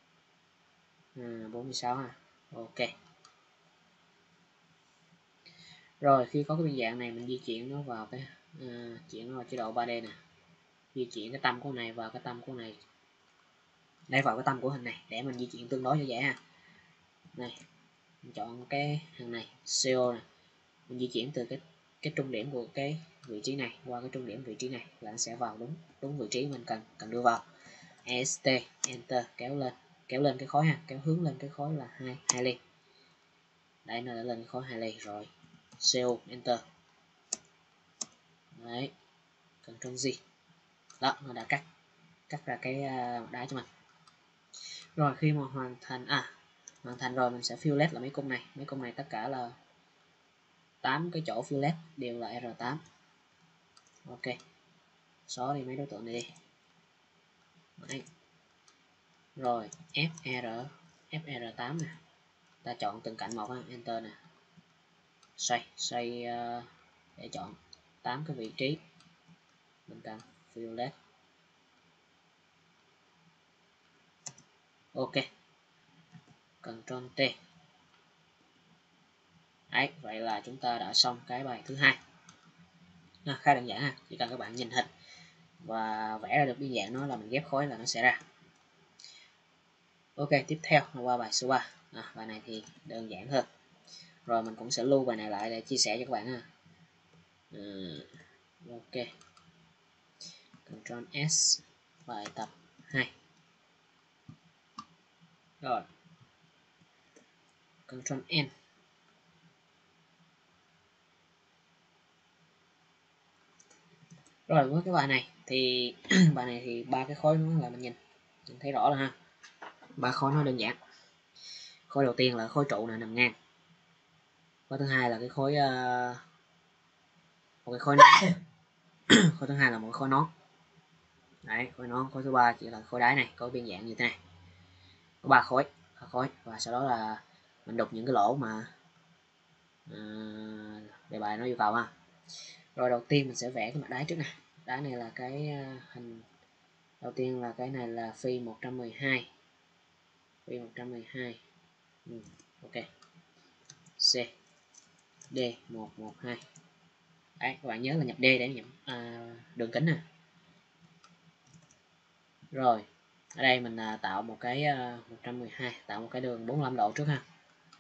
46 ha. Ok. Rồi khi có cái biên dạng này mình di chuyển nó vào cái chuyển nó vào chế độ 3D nè, di chuyển cái tâm của này vào cái tâm của này, đây vào cái tâm của hình này để mình di chuyển tương đối cho dễ ha. Này mình chọn cái hàng này CO này, mình di chuyển từ cái trung điểm của cái vị trí này qua cái trung điểm vị trí này là nó sẽ vào đúng vị trí mình cần đưa vào. EST Enter, kéo lên cái khối ha, kéo hướng lên cái khối là 2 ly. Đấy, nó đã lên khối 2 ly rồi. CO Enter. Đấy, Ctrl G. Đó, nó đã cắt ra cái đá cho mình. Rồi khi mà hoàn thành rồi mình sẽ fillet là mấy cung này tất cả là 8 cái chỗ fillet đều là R8. Ok, xóa đi mấy đối tượng này đi. Đấy. Rồi FR8 nè, ta chọn từng cạnh một, enter nè, xoay để chọn 8 cái vị trí mình cần fillet. Ok, Ctrl T. Đấy, vậy là chúng ta đã xong cái bài thứ hai. Khá đơn giản ha, chỉ cần các bạn nhìn hình và vẽ ra được biên dạng nó là mình ghép khối là nó sẽ ra. Ok, tiếp theo là qua bài số 3. Bài này thì đơn giản hơn. Rồi mình cũng sẽ lưu bài này lại để chia sẻ cho các bạn ha. Ok, Ctrl S, bài tập 2. Rồi, Ctrl N. Rồi với cái bài này thì bài này thì ba cái khối nó là mình thấy rõ rồi ha. Ba khối nó đơn giản. Khối đầu tiên là khối trụ này nằm ngang. Khối thứ hai là cái khối một cái khối nón. Khối thứ hai là một cái khối nón. Đấy, khối nón. Khối thứ ba chỉ là khối đáy này, có biên dạng như thế này. Có ba khối, và sau đó là mình đục những cái lỗ mà đề bài nó yêu cầu ha. Rồi đầu tiên mình sẽ vẽ cái mặt đáy trước này. Đáy này là cái hình đầu tiên là cái này là phi 112. Phi 112. Ok. C D 112. Đấy, các bạn nhớ là nhập D để nhập đường kính nè. Rồi, ở đây mình tạo một cái 112, tạo một cái đường 45 độ trước ha.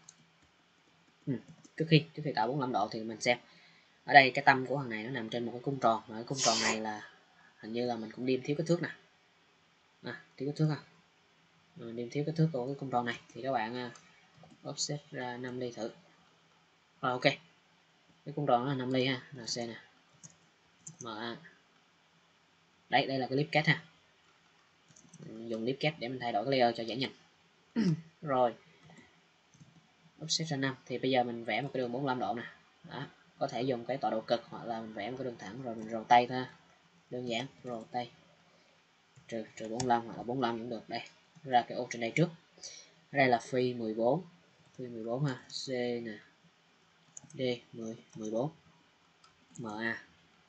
Trước khi tạo 45 độ thì mình xem. Ở đây cái tâm của thằng này nó nằm trên một cái cung tròn, mà cái cung tròn này là hình như là mình cũng điêm thiếu kích thước nè. Thiếu kích thước ha. Điêm thiếu kích thước của cái cung tròn này thì các bạn offset ra 5 ly thử. Rồi ok. Cái cung tròn nó là 5 ly ha, là C nè. MA. Đây là cái clip kết ha. Dùng clip kết để mình thay đổi cái layer cho dễ nhìn. Rồi offset ra 5 thì bây giờ mình vẽ một cái đường 45 độ nè. Đó, có thể dùng cái tọa độ cực hoặc là mình vẽ một cái đường thẳng rồi mình rotate thôi. Đơn giản rotate trừ 45 hoặc là 45 cũng được. Đây, ra cái ô trên đây trước. Ở đây là phi 14. Phi 14 ha, C nè. D 14. MA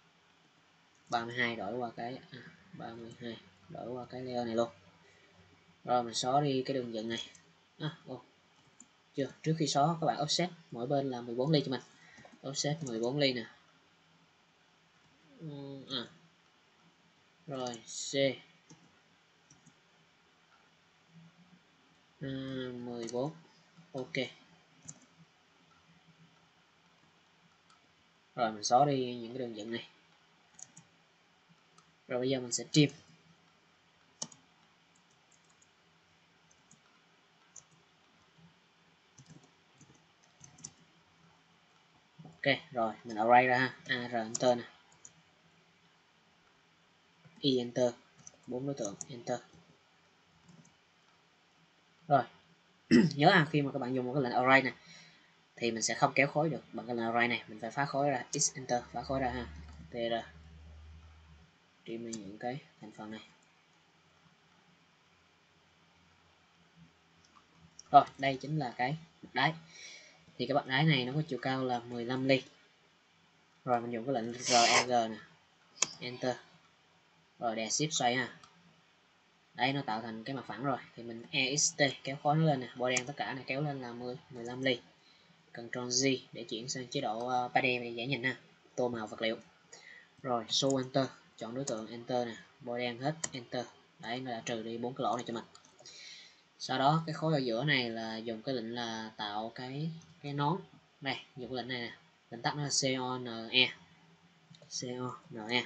32 đổi qua cái 32 đổi qua cái layer này luôn. Rồi mình xóa đi cái đường dẫn này. Chưa, trước khi xóa các bạn offset mỗi bên là 14 ly cho mình. Offset 14 ly nè. Rồi C 14. Ok. Rồi mình xóa đi những cái đường dẫn này. Rồi bây giờ mình sẽ trim. Ok, rồi mình array ra ha. AR enter nè. Y enter. 4 đối tượng enter. Rồi. Nhớ khi mà các bạn dùng một cái lệnh array này thì mình sẽ không kéo khối được bằng cái lệnh array này, mình phải phá khối ra. X enter, phá khối ra ha. TR. Trim những cái thành phần này. Rồi, đây chính là cái mặt đáy. Thì cái mặt đáy này nó có chiều cao là 15 ly. Rồi mình dùng cái lệnh REG nè. Enter. Rồi đè shift xoay ha. Đây nó tạo thành cái mặt phẳng rồi thì mình EXT kéo khối nó lên nè, bo đen tất cả này kéo lên là 15 ly. Ctrl G để chuyển sang chế độ 3D để dễ nhìn ha. Tô màu vật liệu. Rồi show enter, chọn đối tượng enter nè, bo đen hết enter. Đấy, nó đã trừ đi 4 cái lỗ này cho mình. Sau đó cái khối ở giữa này là dùng cái lệnh là tạo cái nón. Đây, dùng cái lệnh này nè. Lệnh tắt nó là CONE. CONE.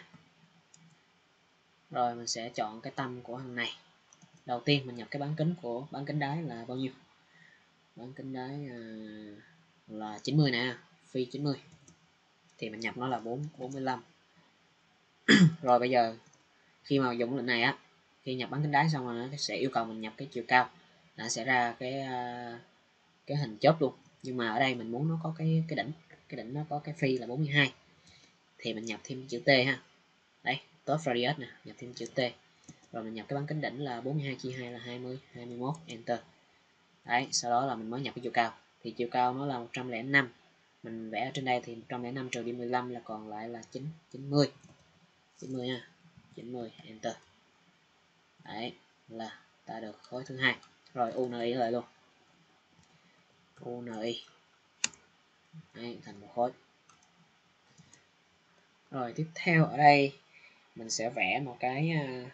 Rồi mình sẽ chọn cái tâm của thằng này. Đầu tiên mình nhập cái bán kính của bán kính đáy là bao nhiêu? Bán kính đáy là 90 nè, phi 90. Thì mình nhập nó là 45. Rồi bây giờ khi mà dùng lệnh này á, khi nhập bán kính đáy xong rồi nó sẽ yêu cầu mình nhập cái chiều cao, nó sẽ ra cái hình chớp luôn. Nhưng mà ở đây mình muốn nó có cái đỉnh, cái đỉnh nó có cái phi là 42 thì mình nhập thêm chữ T ha. Đây, top radius nè, nhập thêm chữ T. Rồi mình nhập cái bán kính đỉnh là 42 chia 2 là 20, 21, enter. Đấy, sau đó là mình mới nhập cái chiều cao. Thì chiều cao nó là 105. Mình vẽ ở trên đây thì 105 trừ đi 15 là còn lại là 90. 90 ha. 90, enter. Đấy, là ta được khối thứ hai. Rồi UNI lại luôn. UNI. Đấy, thành một khối. Rồi tiếp theo ở đây mình sẽ vẽ một cái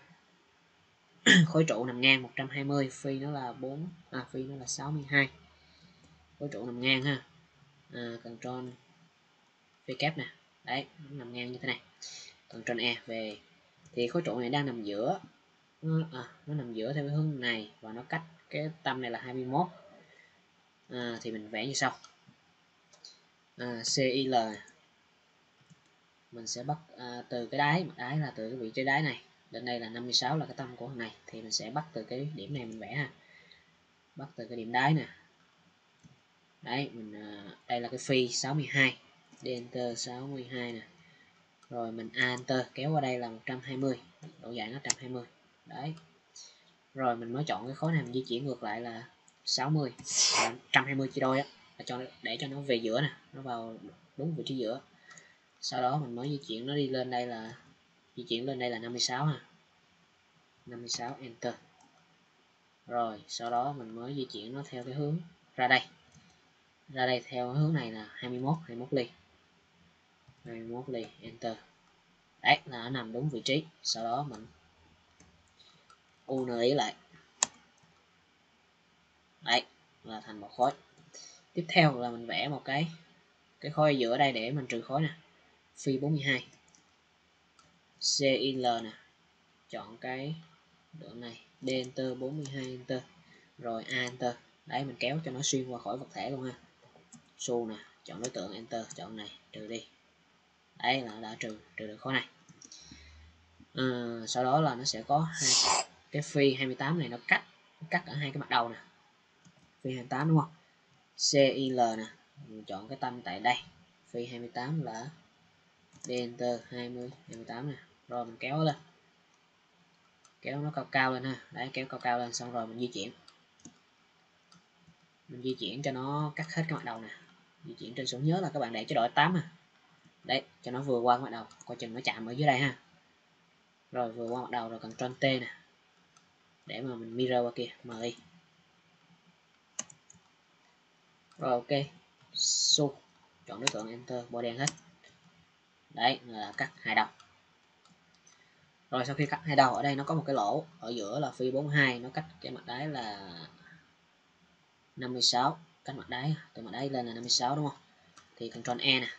khối trụ nằm ngang 120, phi nó là 4, phi nó là 62. Khối trụ nằm ngang ha. Ctrl V kép nè. Đấy, nó nằm ngang như thế này. Ctrl E về thì khối trụ này đang nằm giữa. Nó nằm giữa theo cái hướng này và nó cách cái tâm này là 21. Thì mình vẽ như sau. CIL mình sẽ bắt từ cái đáy, mặt đáy là từ cái vị trí đáy này đến đây là 56 là cái tâm của thằng này, thì mình sẽ bắt từ cái điểm này mình vẽ ha. Bắt từ cái điểm đáy nè. Đấy, mình đây là cái phi 62, D enter 62 nè. Rồi mình A enter kéo qua đây là 120, độ dài nó 120. Đấy. Rồi mình mới chọn cái khối này mình di chuyển ngược lại là 60, là 120 chia đôi á, để cho nó về giữa nè, nó vào đúng vị trí giữa. Sau đó mình mới di chuyển nó đi lên đây là 56 ha. 56 enter. Rồi sau đó mình mới di chuyển nó theo cái hướng ra đây theo hướng này là 21 ly. 21 ly enter. Đấy là nó nằm đúng vị trí. Sau đó mình UNI lại. Đấy là thành một khối. Tiếp theo là mình vẽ một cái khối ở giữa đây để mình trừ khối nè. Phi 42. CIL nè. Chọn cái đường này, D enter 42 enter. Rồi A enter. Đấy mình kéo cho nó xuyên qua khỏi vật thể luôn ha. Xu nè, chọn đối tượng enter, chọn này, trừ đi. Đấy là đã trừ được khối này. Sau đó là nó sẽ có hai cái phi 28 này, nó cắt ở hai cái mặt đầu nè. Phi 28 đúng không? CIL nè, mình chọn cái tâm tại đây. Phi 28 là D enter 28 nè. Rồi mình kéo lên. Kéo nó cao lên ha. Đấy, kéo cao lên xong rồi mình di chuyển. Mình di chuyển cho nó cắt hết cái mặt đầu nè. Di chuyển trên xuống, nhớ là các bạn để chế độ 8 ha. Đấy, cho nó vừa qua mặt đầu, coi chừng nó chạm ở dưới đây ha. Rồi vừa qua mặt đầu rồi cần Ctrl T nè. Để mà mình mirror qua kia, MI. Rồi ok. Xu, chọn đối tượng enter, bỏ đen hết. Đấy là cắt hai đầu. Rồi sau khi cắt hai đầu ở đây nó có một cái lỗ ở giữa là phi 42, nó cách cái mặt đáy là 56, cách mặt đáy từ mặt đáy lên là 56 đúng không? Thì Ctrl E nè.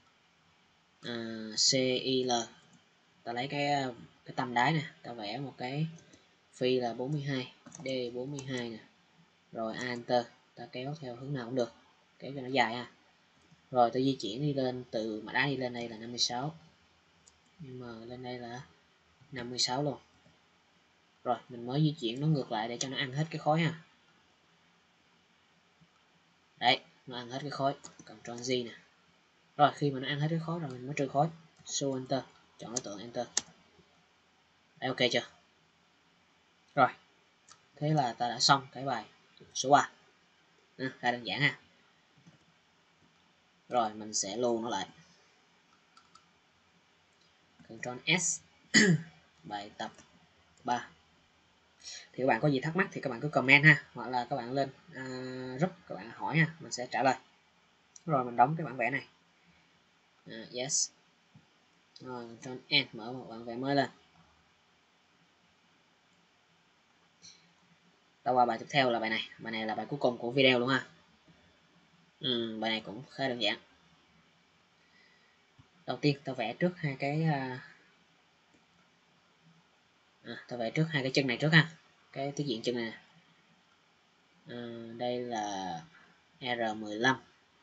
CIL ta lấy cái tâm đáy nè, ta vẽ một cái phi là 42, D 42 nè. Rồi A enter, ta kéo theo hướng nào cũng được, kéo cho nó dài ha. Rồi tôi di chuyển đi lên, từ mặt đáy đi lên đây là 56, nhưng mà lên đây là 56 luôn. Rồi mình mới di chuyển nó ngược lại để cho nó ăn hết cái khối ha. Đấy, nó ăn hết cái khối, Ctrl G nè. Rồi khi mà nó ăn hết cái khối rồi mình mới trừ khối. Show enter, chọn đối tượng enter. Đấy, ok chưa? Rồi thế là ta đã xong cái bài số 3. Khá đơn giản ha. Rồi mình sẽ lưu nó lại. Ctrl S. Bài tập 3. Thì các bạn có gì thắc mắc thì các bạn cứ comment ha, hoặc là các bạn lên group các bạn hỏi ha, mình sẽ trả lời. Rồi mình đóng cái bản vẽ này. Yes. Rồi Ctrl N, mở một bản vẽ mới lên. Ta qua bài tiếp theo là bài này. Bài này là bài cuối cùng của video luôn ha. Bài này cũng khá đơn giản. Đầu tiên ta vẽ trước hai cái ta vẽ trước hai cái chân này trước ha. Cái tiết diện chân này nè. Đây là R15.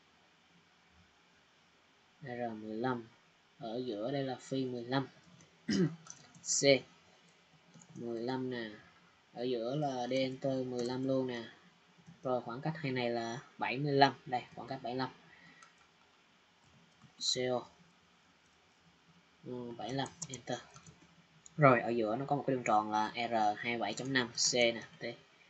R15. Ở giữa đây là phi 15. C 15 nè. Ở giữa là D enter 15 luôn nè. Rồi khoảng cách hai này là 75. Đây, khoảng cách 75. CO 75 enter. Rồi ở giữa nó có một cái đường tròn là R27.5 C nè, T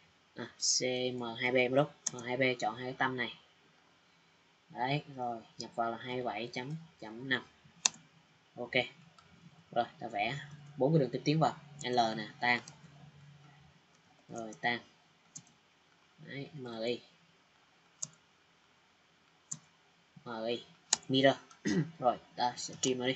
CM2B lúc M2B chọn hai cái tâm này. Đấy, rồi nhập vào là 27.5. Ok. Rồi ta vẽ 4 cái đường tiếp tiến vào. L nè, tan. Rồi tan. Đấy, MI mirror. Rồi ta sẽ trim nó đi.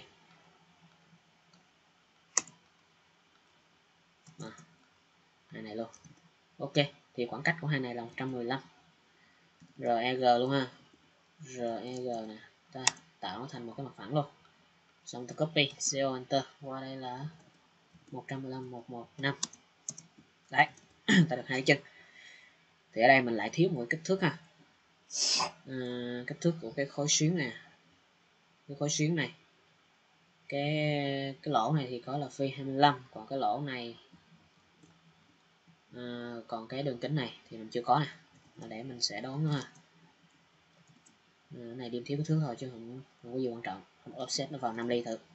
Hai này luôn. Ok, thì khoảng cách của hai này là 115. REG luôn ha. REG nè, ta tạo nó thành một cái mặt phẳng luôn. Xong ta copy, CO enter, qua đây là 115 115. Đấy, ta được hai cái chân. Thì ở đây mình lại thiếu một kích thước ha. Kích thước của cái khối xuyến nè. Cái khối xuyến này. Cái lỗ này thì có là phi 25, còn cái lỗ này còn cái đường kính này thì mình chưa có nè. Để mình sẽ đón nó ha. Này điểm thiếu cái thước thôi chứ không có gì quan trọng. Mình offset nó vào 5 ly thử.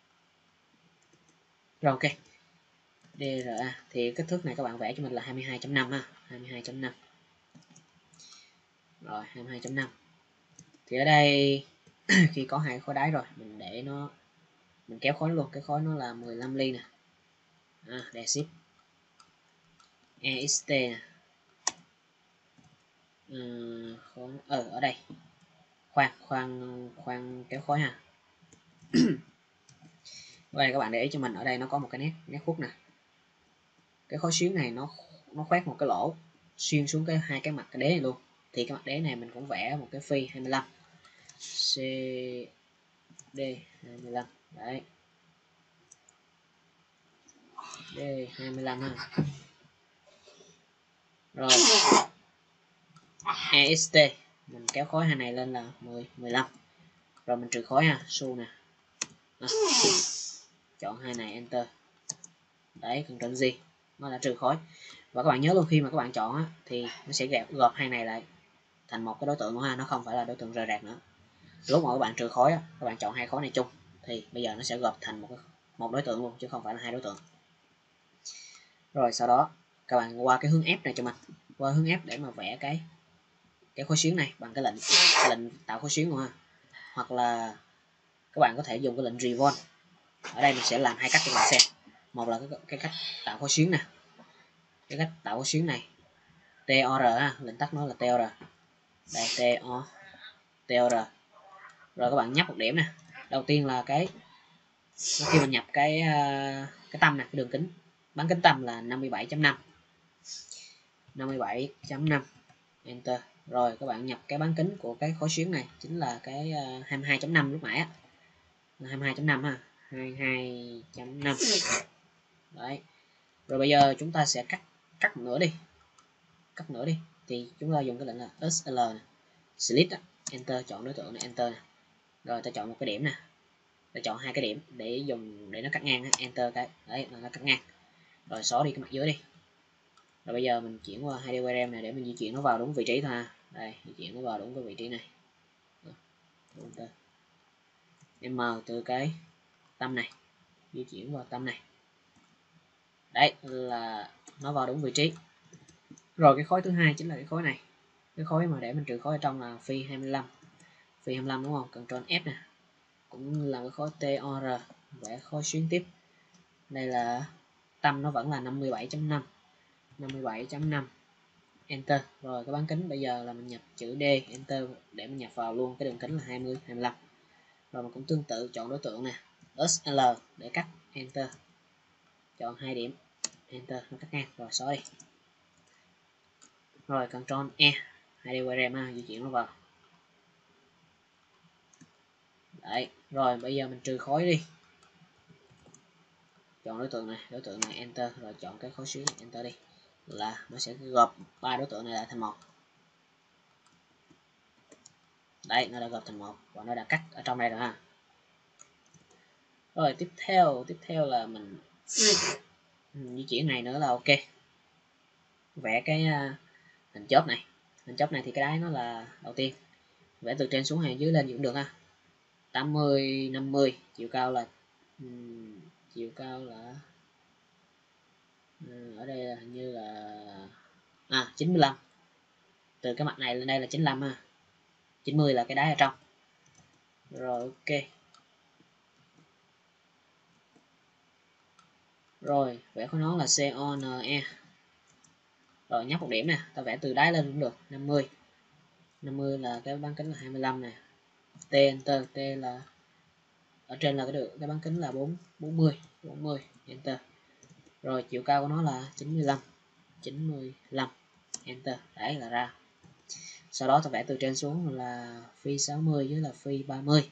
Rồi ok. DRA thì kích thước này các bạn vẽ cho mình là 22.5 ha, 22.5. Rồi 22.5. Thì ở đây khi có hai khối đáy rồi, mình để nó, mình kéo khối luôn, cái khối nó là 15 ly nè. Để ship EXT nè. Khối ở đây. Khoan kéo khối ha. Ở đây các bạn để ý cho mình, ở đây nó có một cái nét khuất nè. Cái khối xuyến này nó khoét một cái lỗ xuyên xuống hai cái mặt cái đế này luôn. Thì cái mặt đế này mình cũng vẽ một cái phi 25. CD 25. Đấy. D25 ha. Rồi. EXT mình kéo khối hai này lên là 15. Rồi mình trừ khối ha, su nè. Chọn hai này enter. Đấy, Ctrl G nó đã trừ khối. Và các bạn nhớ luôn, khi mà các bạn chọn á, thì nó sẽ gộp hai này lại thành một cái đối tượng nữa ha, nó không phải là đối tượng rời rạc nữa. Lúc mà các bạn trừ khối á, các bạn chọn hai khối này chung thì bây giờ nó sẽ gộp thành một đối tượng luôn chứ không phải là hai đối tượng. Rồi sau đó các bạn qua cái hướng F này cho mình, qua hướng F để mà vẽ cái khối xuyến này bằng cái lệnh tạo khối xuyến luôn ha. Hoặc là các bạn có thể dùng cái lệnh revolve. Ở đây mình sẽ làm hai cách cho các bạn xem. Một là cái cách tạo khối xuyến nè, cái cách tạo khối xuyến này TOR ha, lệnh tắt nó là TOR. Đây TOR. Rồi các bạn nhấp một điểm nè. Đầu tiên là khi mình nhập cái tâm nè, cái đường kính bán kính tâm là 57.5. 57.5 enter. Rồi các bạn nhập cái bán kính của cái khối xuyến này chính là cái 22.5 lúc nãy á. 22.5 ha, 22.5. Đấy. Rồi bây giờ chúng ta sẽ cắt một nửa đi. Cắt nửa đi thì chúng ta dùng cái lệnh là SL này. Select enter, chọn đối tượng này enter nè. Rồi ta chọn một cái điểm nè. Ta chọn hai cái điểm để nó cắt ngang, enter cái. Đấy, nó cắt ngang. Rồi xóa đi cái mặt dưới đi. Rồi bây giờ mình chuyển qua 2D wireframe này để mình di chuyển nó vào đúng vị trí thôi ha. Đây, di chuyển nó vào đúng cái vị trí này. M từ cái tâm này di chuyển vào tâm này. Đấy là nó vào đúng vị trí. Rồi cái khối thứ hai chính là cái khối này. Cái khối mà để mình trừ khối ở trong là phi 25. Phi 25 đúng không? Ctrl F nè. Cũng là cái khối TOR, vẽ khối xuyến tiếp. Đây là tâm nó vẫn là 57.5. 57.5 enter. Rồi cái bán kính bây giờ là mình nhập chữ D enter để mình nhập vào luôn cái đường kính là 20 25. Rồi mình cũng tương tự chọn đối tượng nè, SL để cắt enter. Chọn hai điểm enter, nó cắt ngang rồi xóa đi. Rồi Ctrl E 2D wireframe ha, di chuyển nó vào. Đấy, rồi bây giờ mình trừ khối đi. Chọn đối tượng này enter, rồi chọn cái khối xuyến enter đi. Là nó sẽ gộp ba đối tượng này lại thành một. Đấy, nó đã gộp thành một và nó đã cắt ở trong đây rồi ha. Rồi tiếp theo là mình di chuyển này nữa là ok. Vẽ cái hình chớp này. Hình chớp này thì cái đáy nó là đầu tiên vẽ từ trên xuống hay dưới lên cũng được ha. 80 50, chiều cao là ở đây là hình như là 95, từ cái mặt này lên đây là 95 ha, 90 là cái đáy ở trong. Rồi ok. Rồi vẽ của nó là CONE. Rồi nhấp một điểm nè, ta vẽ từ đáy lên cũng được. 50 là cái bán kính là 25 nè. T enter, T là ở trên là cái bán kính là 40 enter. Rồi chiều cao của nó là 95 enter. Đấy là ra. Sau đó ta vẽ từ trên xuống là phi 60 với là phi 30.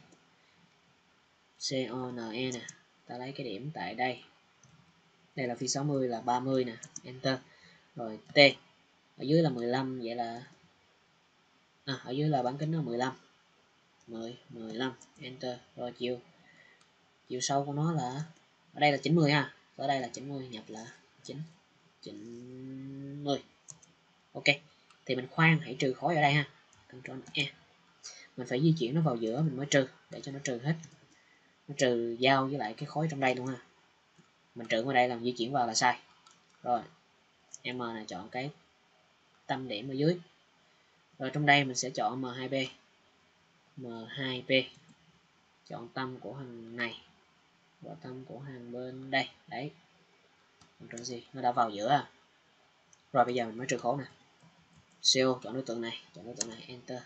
CONE nè, ta lấy cái điểm tại đây. Đây là phi 60 là 30 nè, enter. Rồi T ở dưới là 15, vậy là ở dưới là bán kính nó 15 enter. Rồi chiều sâu của nó là ở đây là 90 ha, ở đây là 90, nhập là 90. Ok, thì mình khoan hãy trừ khối ở đây ha, Ctrl E. Mình phải di chuyển nó vào giữa mình mới trừ, để cho nó trừ hết, nó trừ giao với lại cái khối trong đây luôn ha. Mình trừ ở đây làm di chuyển vào là sai. Rồi M này chọn cái tâm điểm ở dưới. Rồi trong đây mình sẽ chọn M2P, chọn tâm của hàng này và tâm của hàng bên đây. Đấy, Ctrl gì nó đã vào giữa. Rồi bây giờ mình mới trừ khối nè. CO, chọn đối tượng này, enter.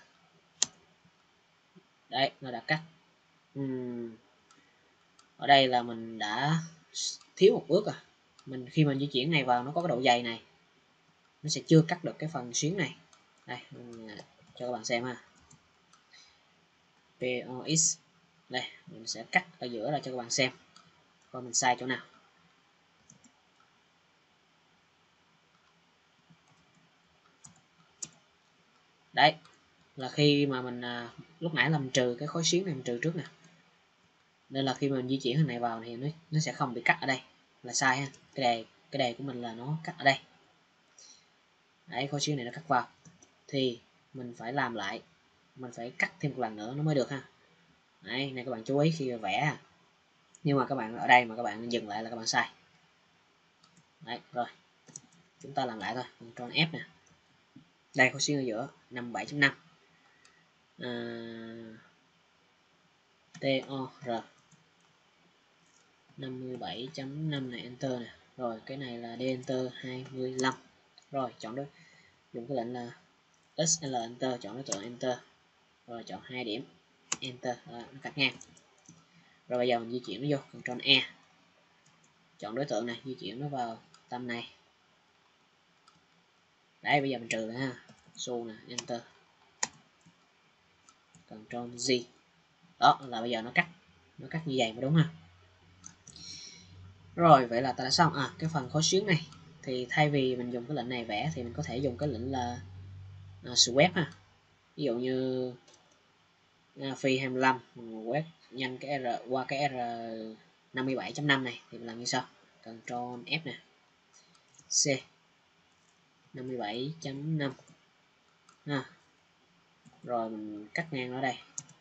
Đấy, nó đã cắt. Ở đây là mình đã thiếu một bước khi mình di chuyển này vào, nó có cái độ dày này, nó sẽ chưa cắt được cái phần xuyến này. Đây, mình cho các bạn xem ha. POX. Đây, mình sẽ cắt ở giữa ra cho các bạn xem coi mình sai chỗ nào. Đấy, là khi mà mình lúc nãy làm trừ cái khối xuyến này, mình trừ trước nè, nên là khi mà mình di chuyển hình này vào thì nó sẽ không bị cắt ở đây, là sai ha. Cái đề của mình là nó cắt ở đây. Đấy, khối xuyến này nó cắt vào thì mình phải làm lại, mình phải cắt thêm một lần nữa nó mới được ha. Đấy, này các bạn chú ý khi vẽ, nhưng mà các bạn ở đây mà các bạn dừng lại là các bạn sai. Đấy, rồi chúng ta làm lại thôi, Ctrl F nè. Đây khối xuyến ở giữa 57.5 TOR 57.5 này, enter nè. Rồi cái này là D enter 25. Rồi chọn đối, dùng cái lệnh là SL enter, chọn đối tượng enter. Rồi chọn 2 điểm enter, nó cắt ngang. Rồi bây giờ mình di chuyển nó vô, Ctrl E, chọn đối tượng này, di chuyển nó vào tâm này. Đấy, bây giờ mình trừ lại ha, xu nè, enter, Ctrl G. Đó là bây giờ nó cắt như vậy mới đúng ha. Rồi vậy là ta đã xong. Cái phần khối xuyến này thì thay vì mình dùng cái lệnh này vẽ thì mình có thể dùng cái lệnh là swap ha. Ví dụ như phi 25 mình quét nhanh cái R qua cái R 57.5 này thì mình làm như sau, Ctrl F nè, C 57.5 rồi mình cắt ngang ở đây.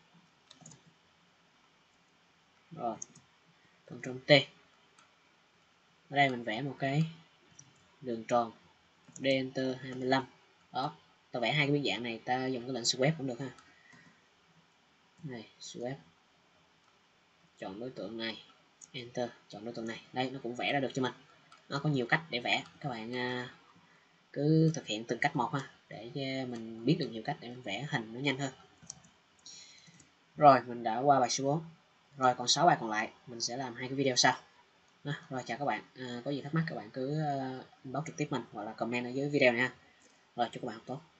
Rồi Ctrl T, ở đây mình vẽ một cái đường tròn, D enter 25. Đó, ta vẽ hai cái biến dạng này, ta dùng cái lệnh swap cũng được ha. Này, swap, chọn đối tượng này, enter, chọn đối tượng này. Đây, nó cũng vẽ ra được cho mình. Nó có nhiều cách để vẽ, các bạn cứ thực hiện từng cách một ha, để mình biết được nhiều cách để mình vẽ hình nó nhanh hơn. Rồi mình đã qua bài số 4. Rồi còn 6 bài còn lại mình sẽ làm 2 cái video sau. Rồi chào các bạn, có gì thắc mắc các bạn cứ inbox trực tiếp mình hoặc là comment ở dưới video này ha. Rồi chúc các bạn học tốt.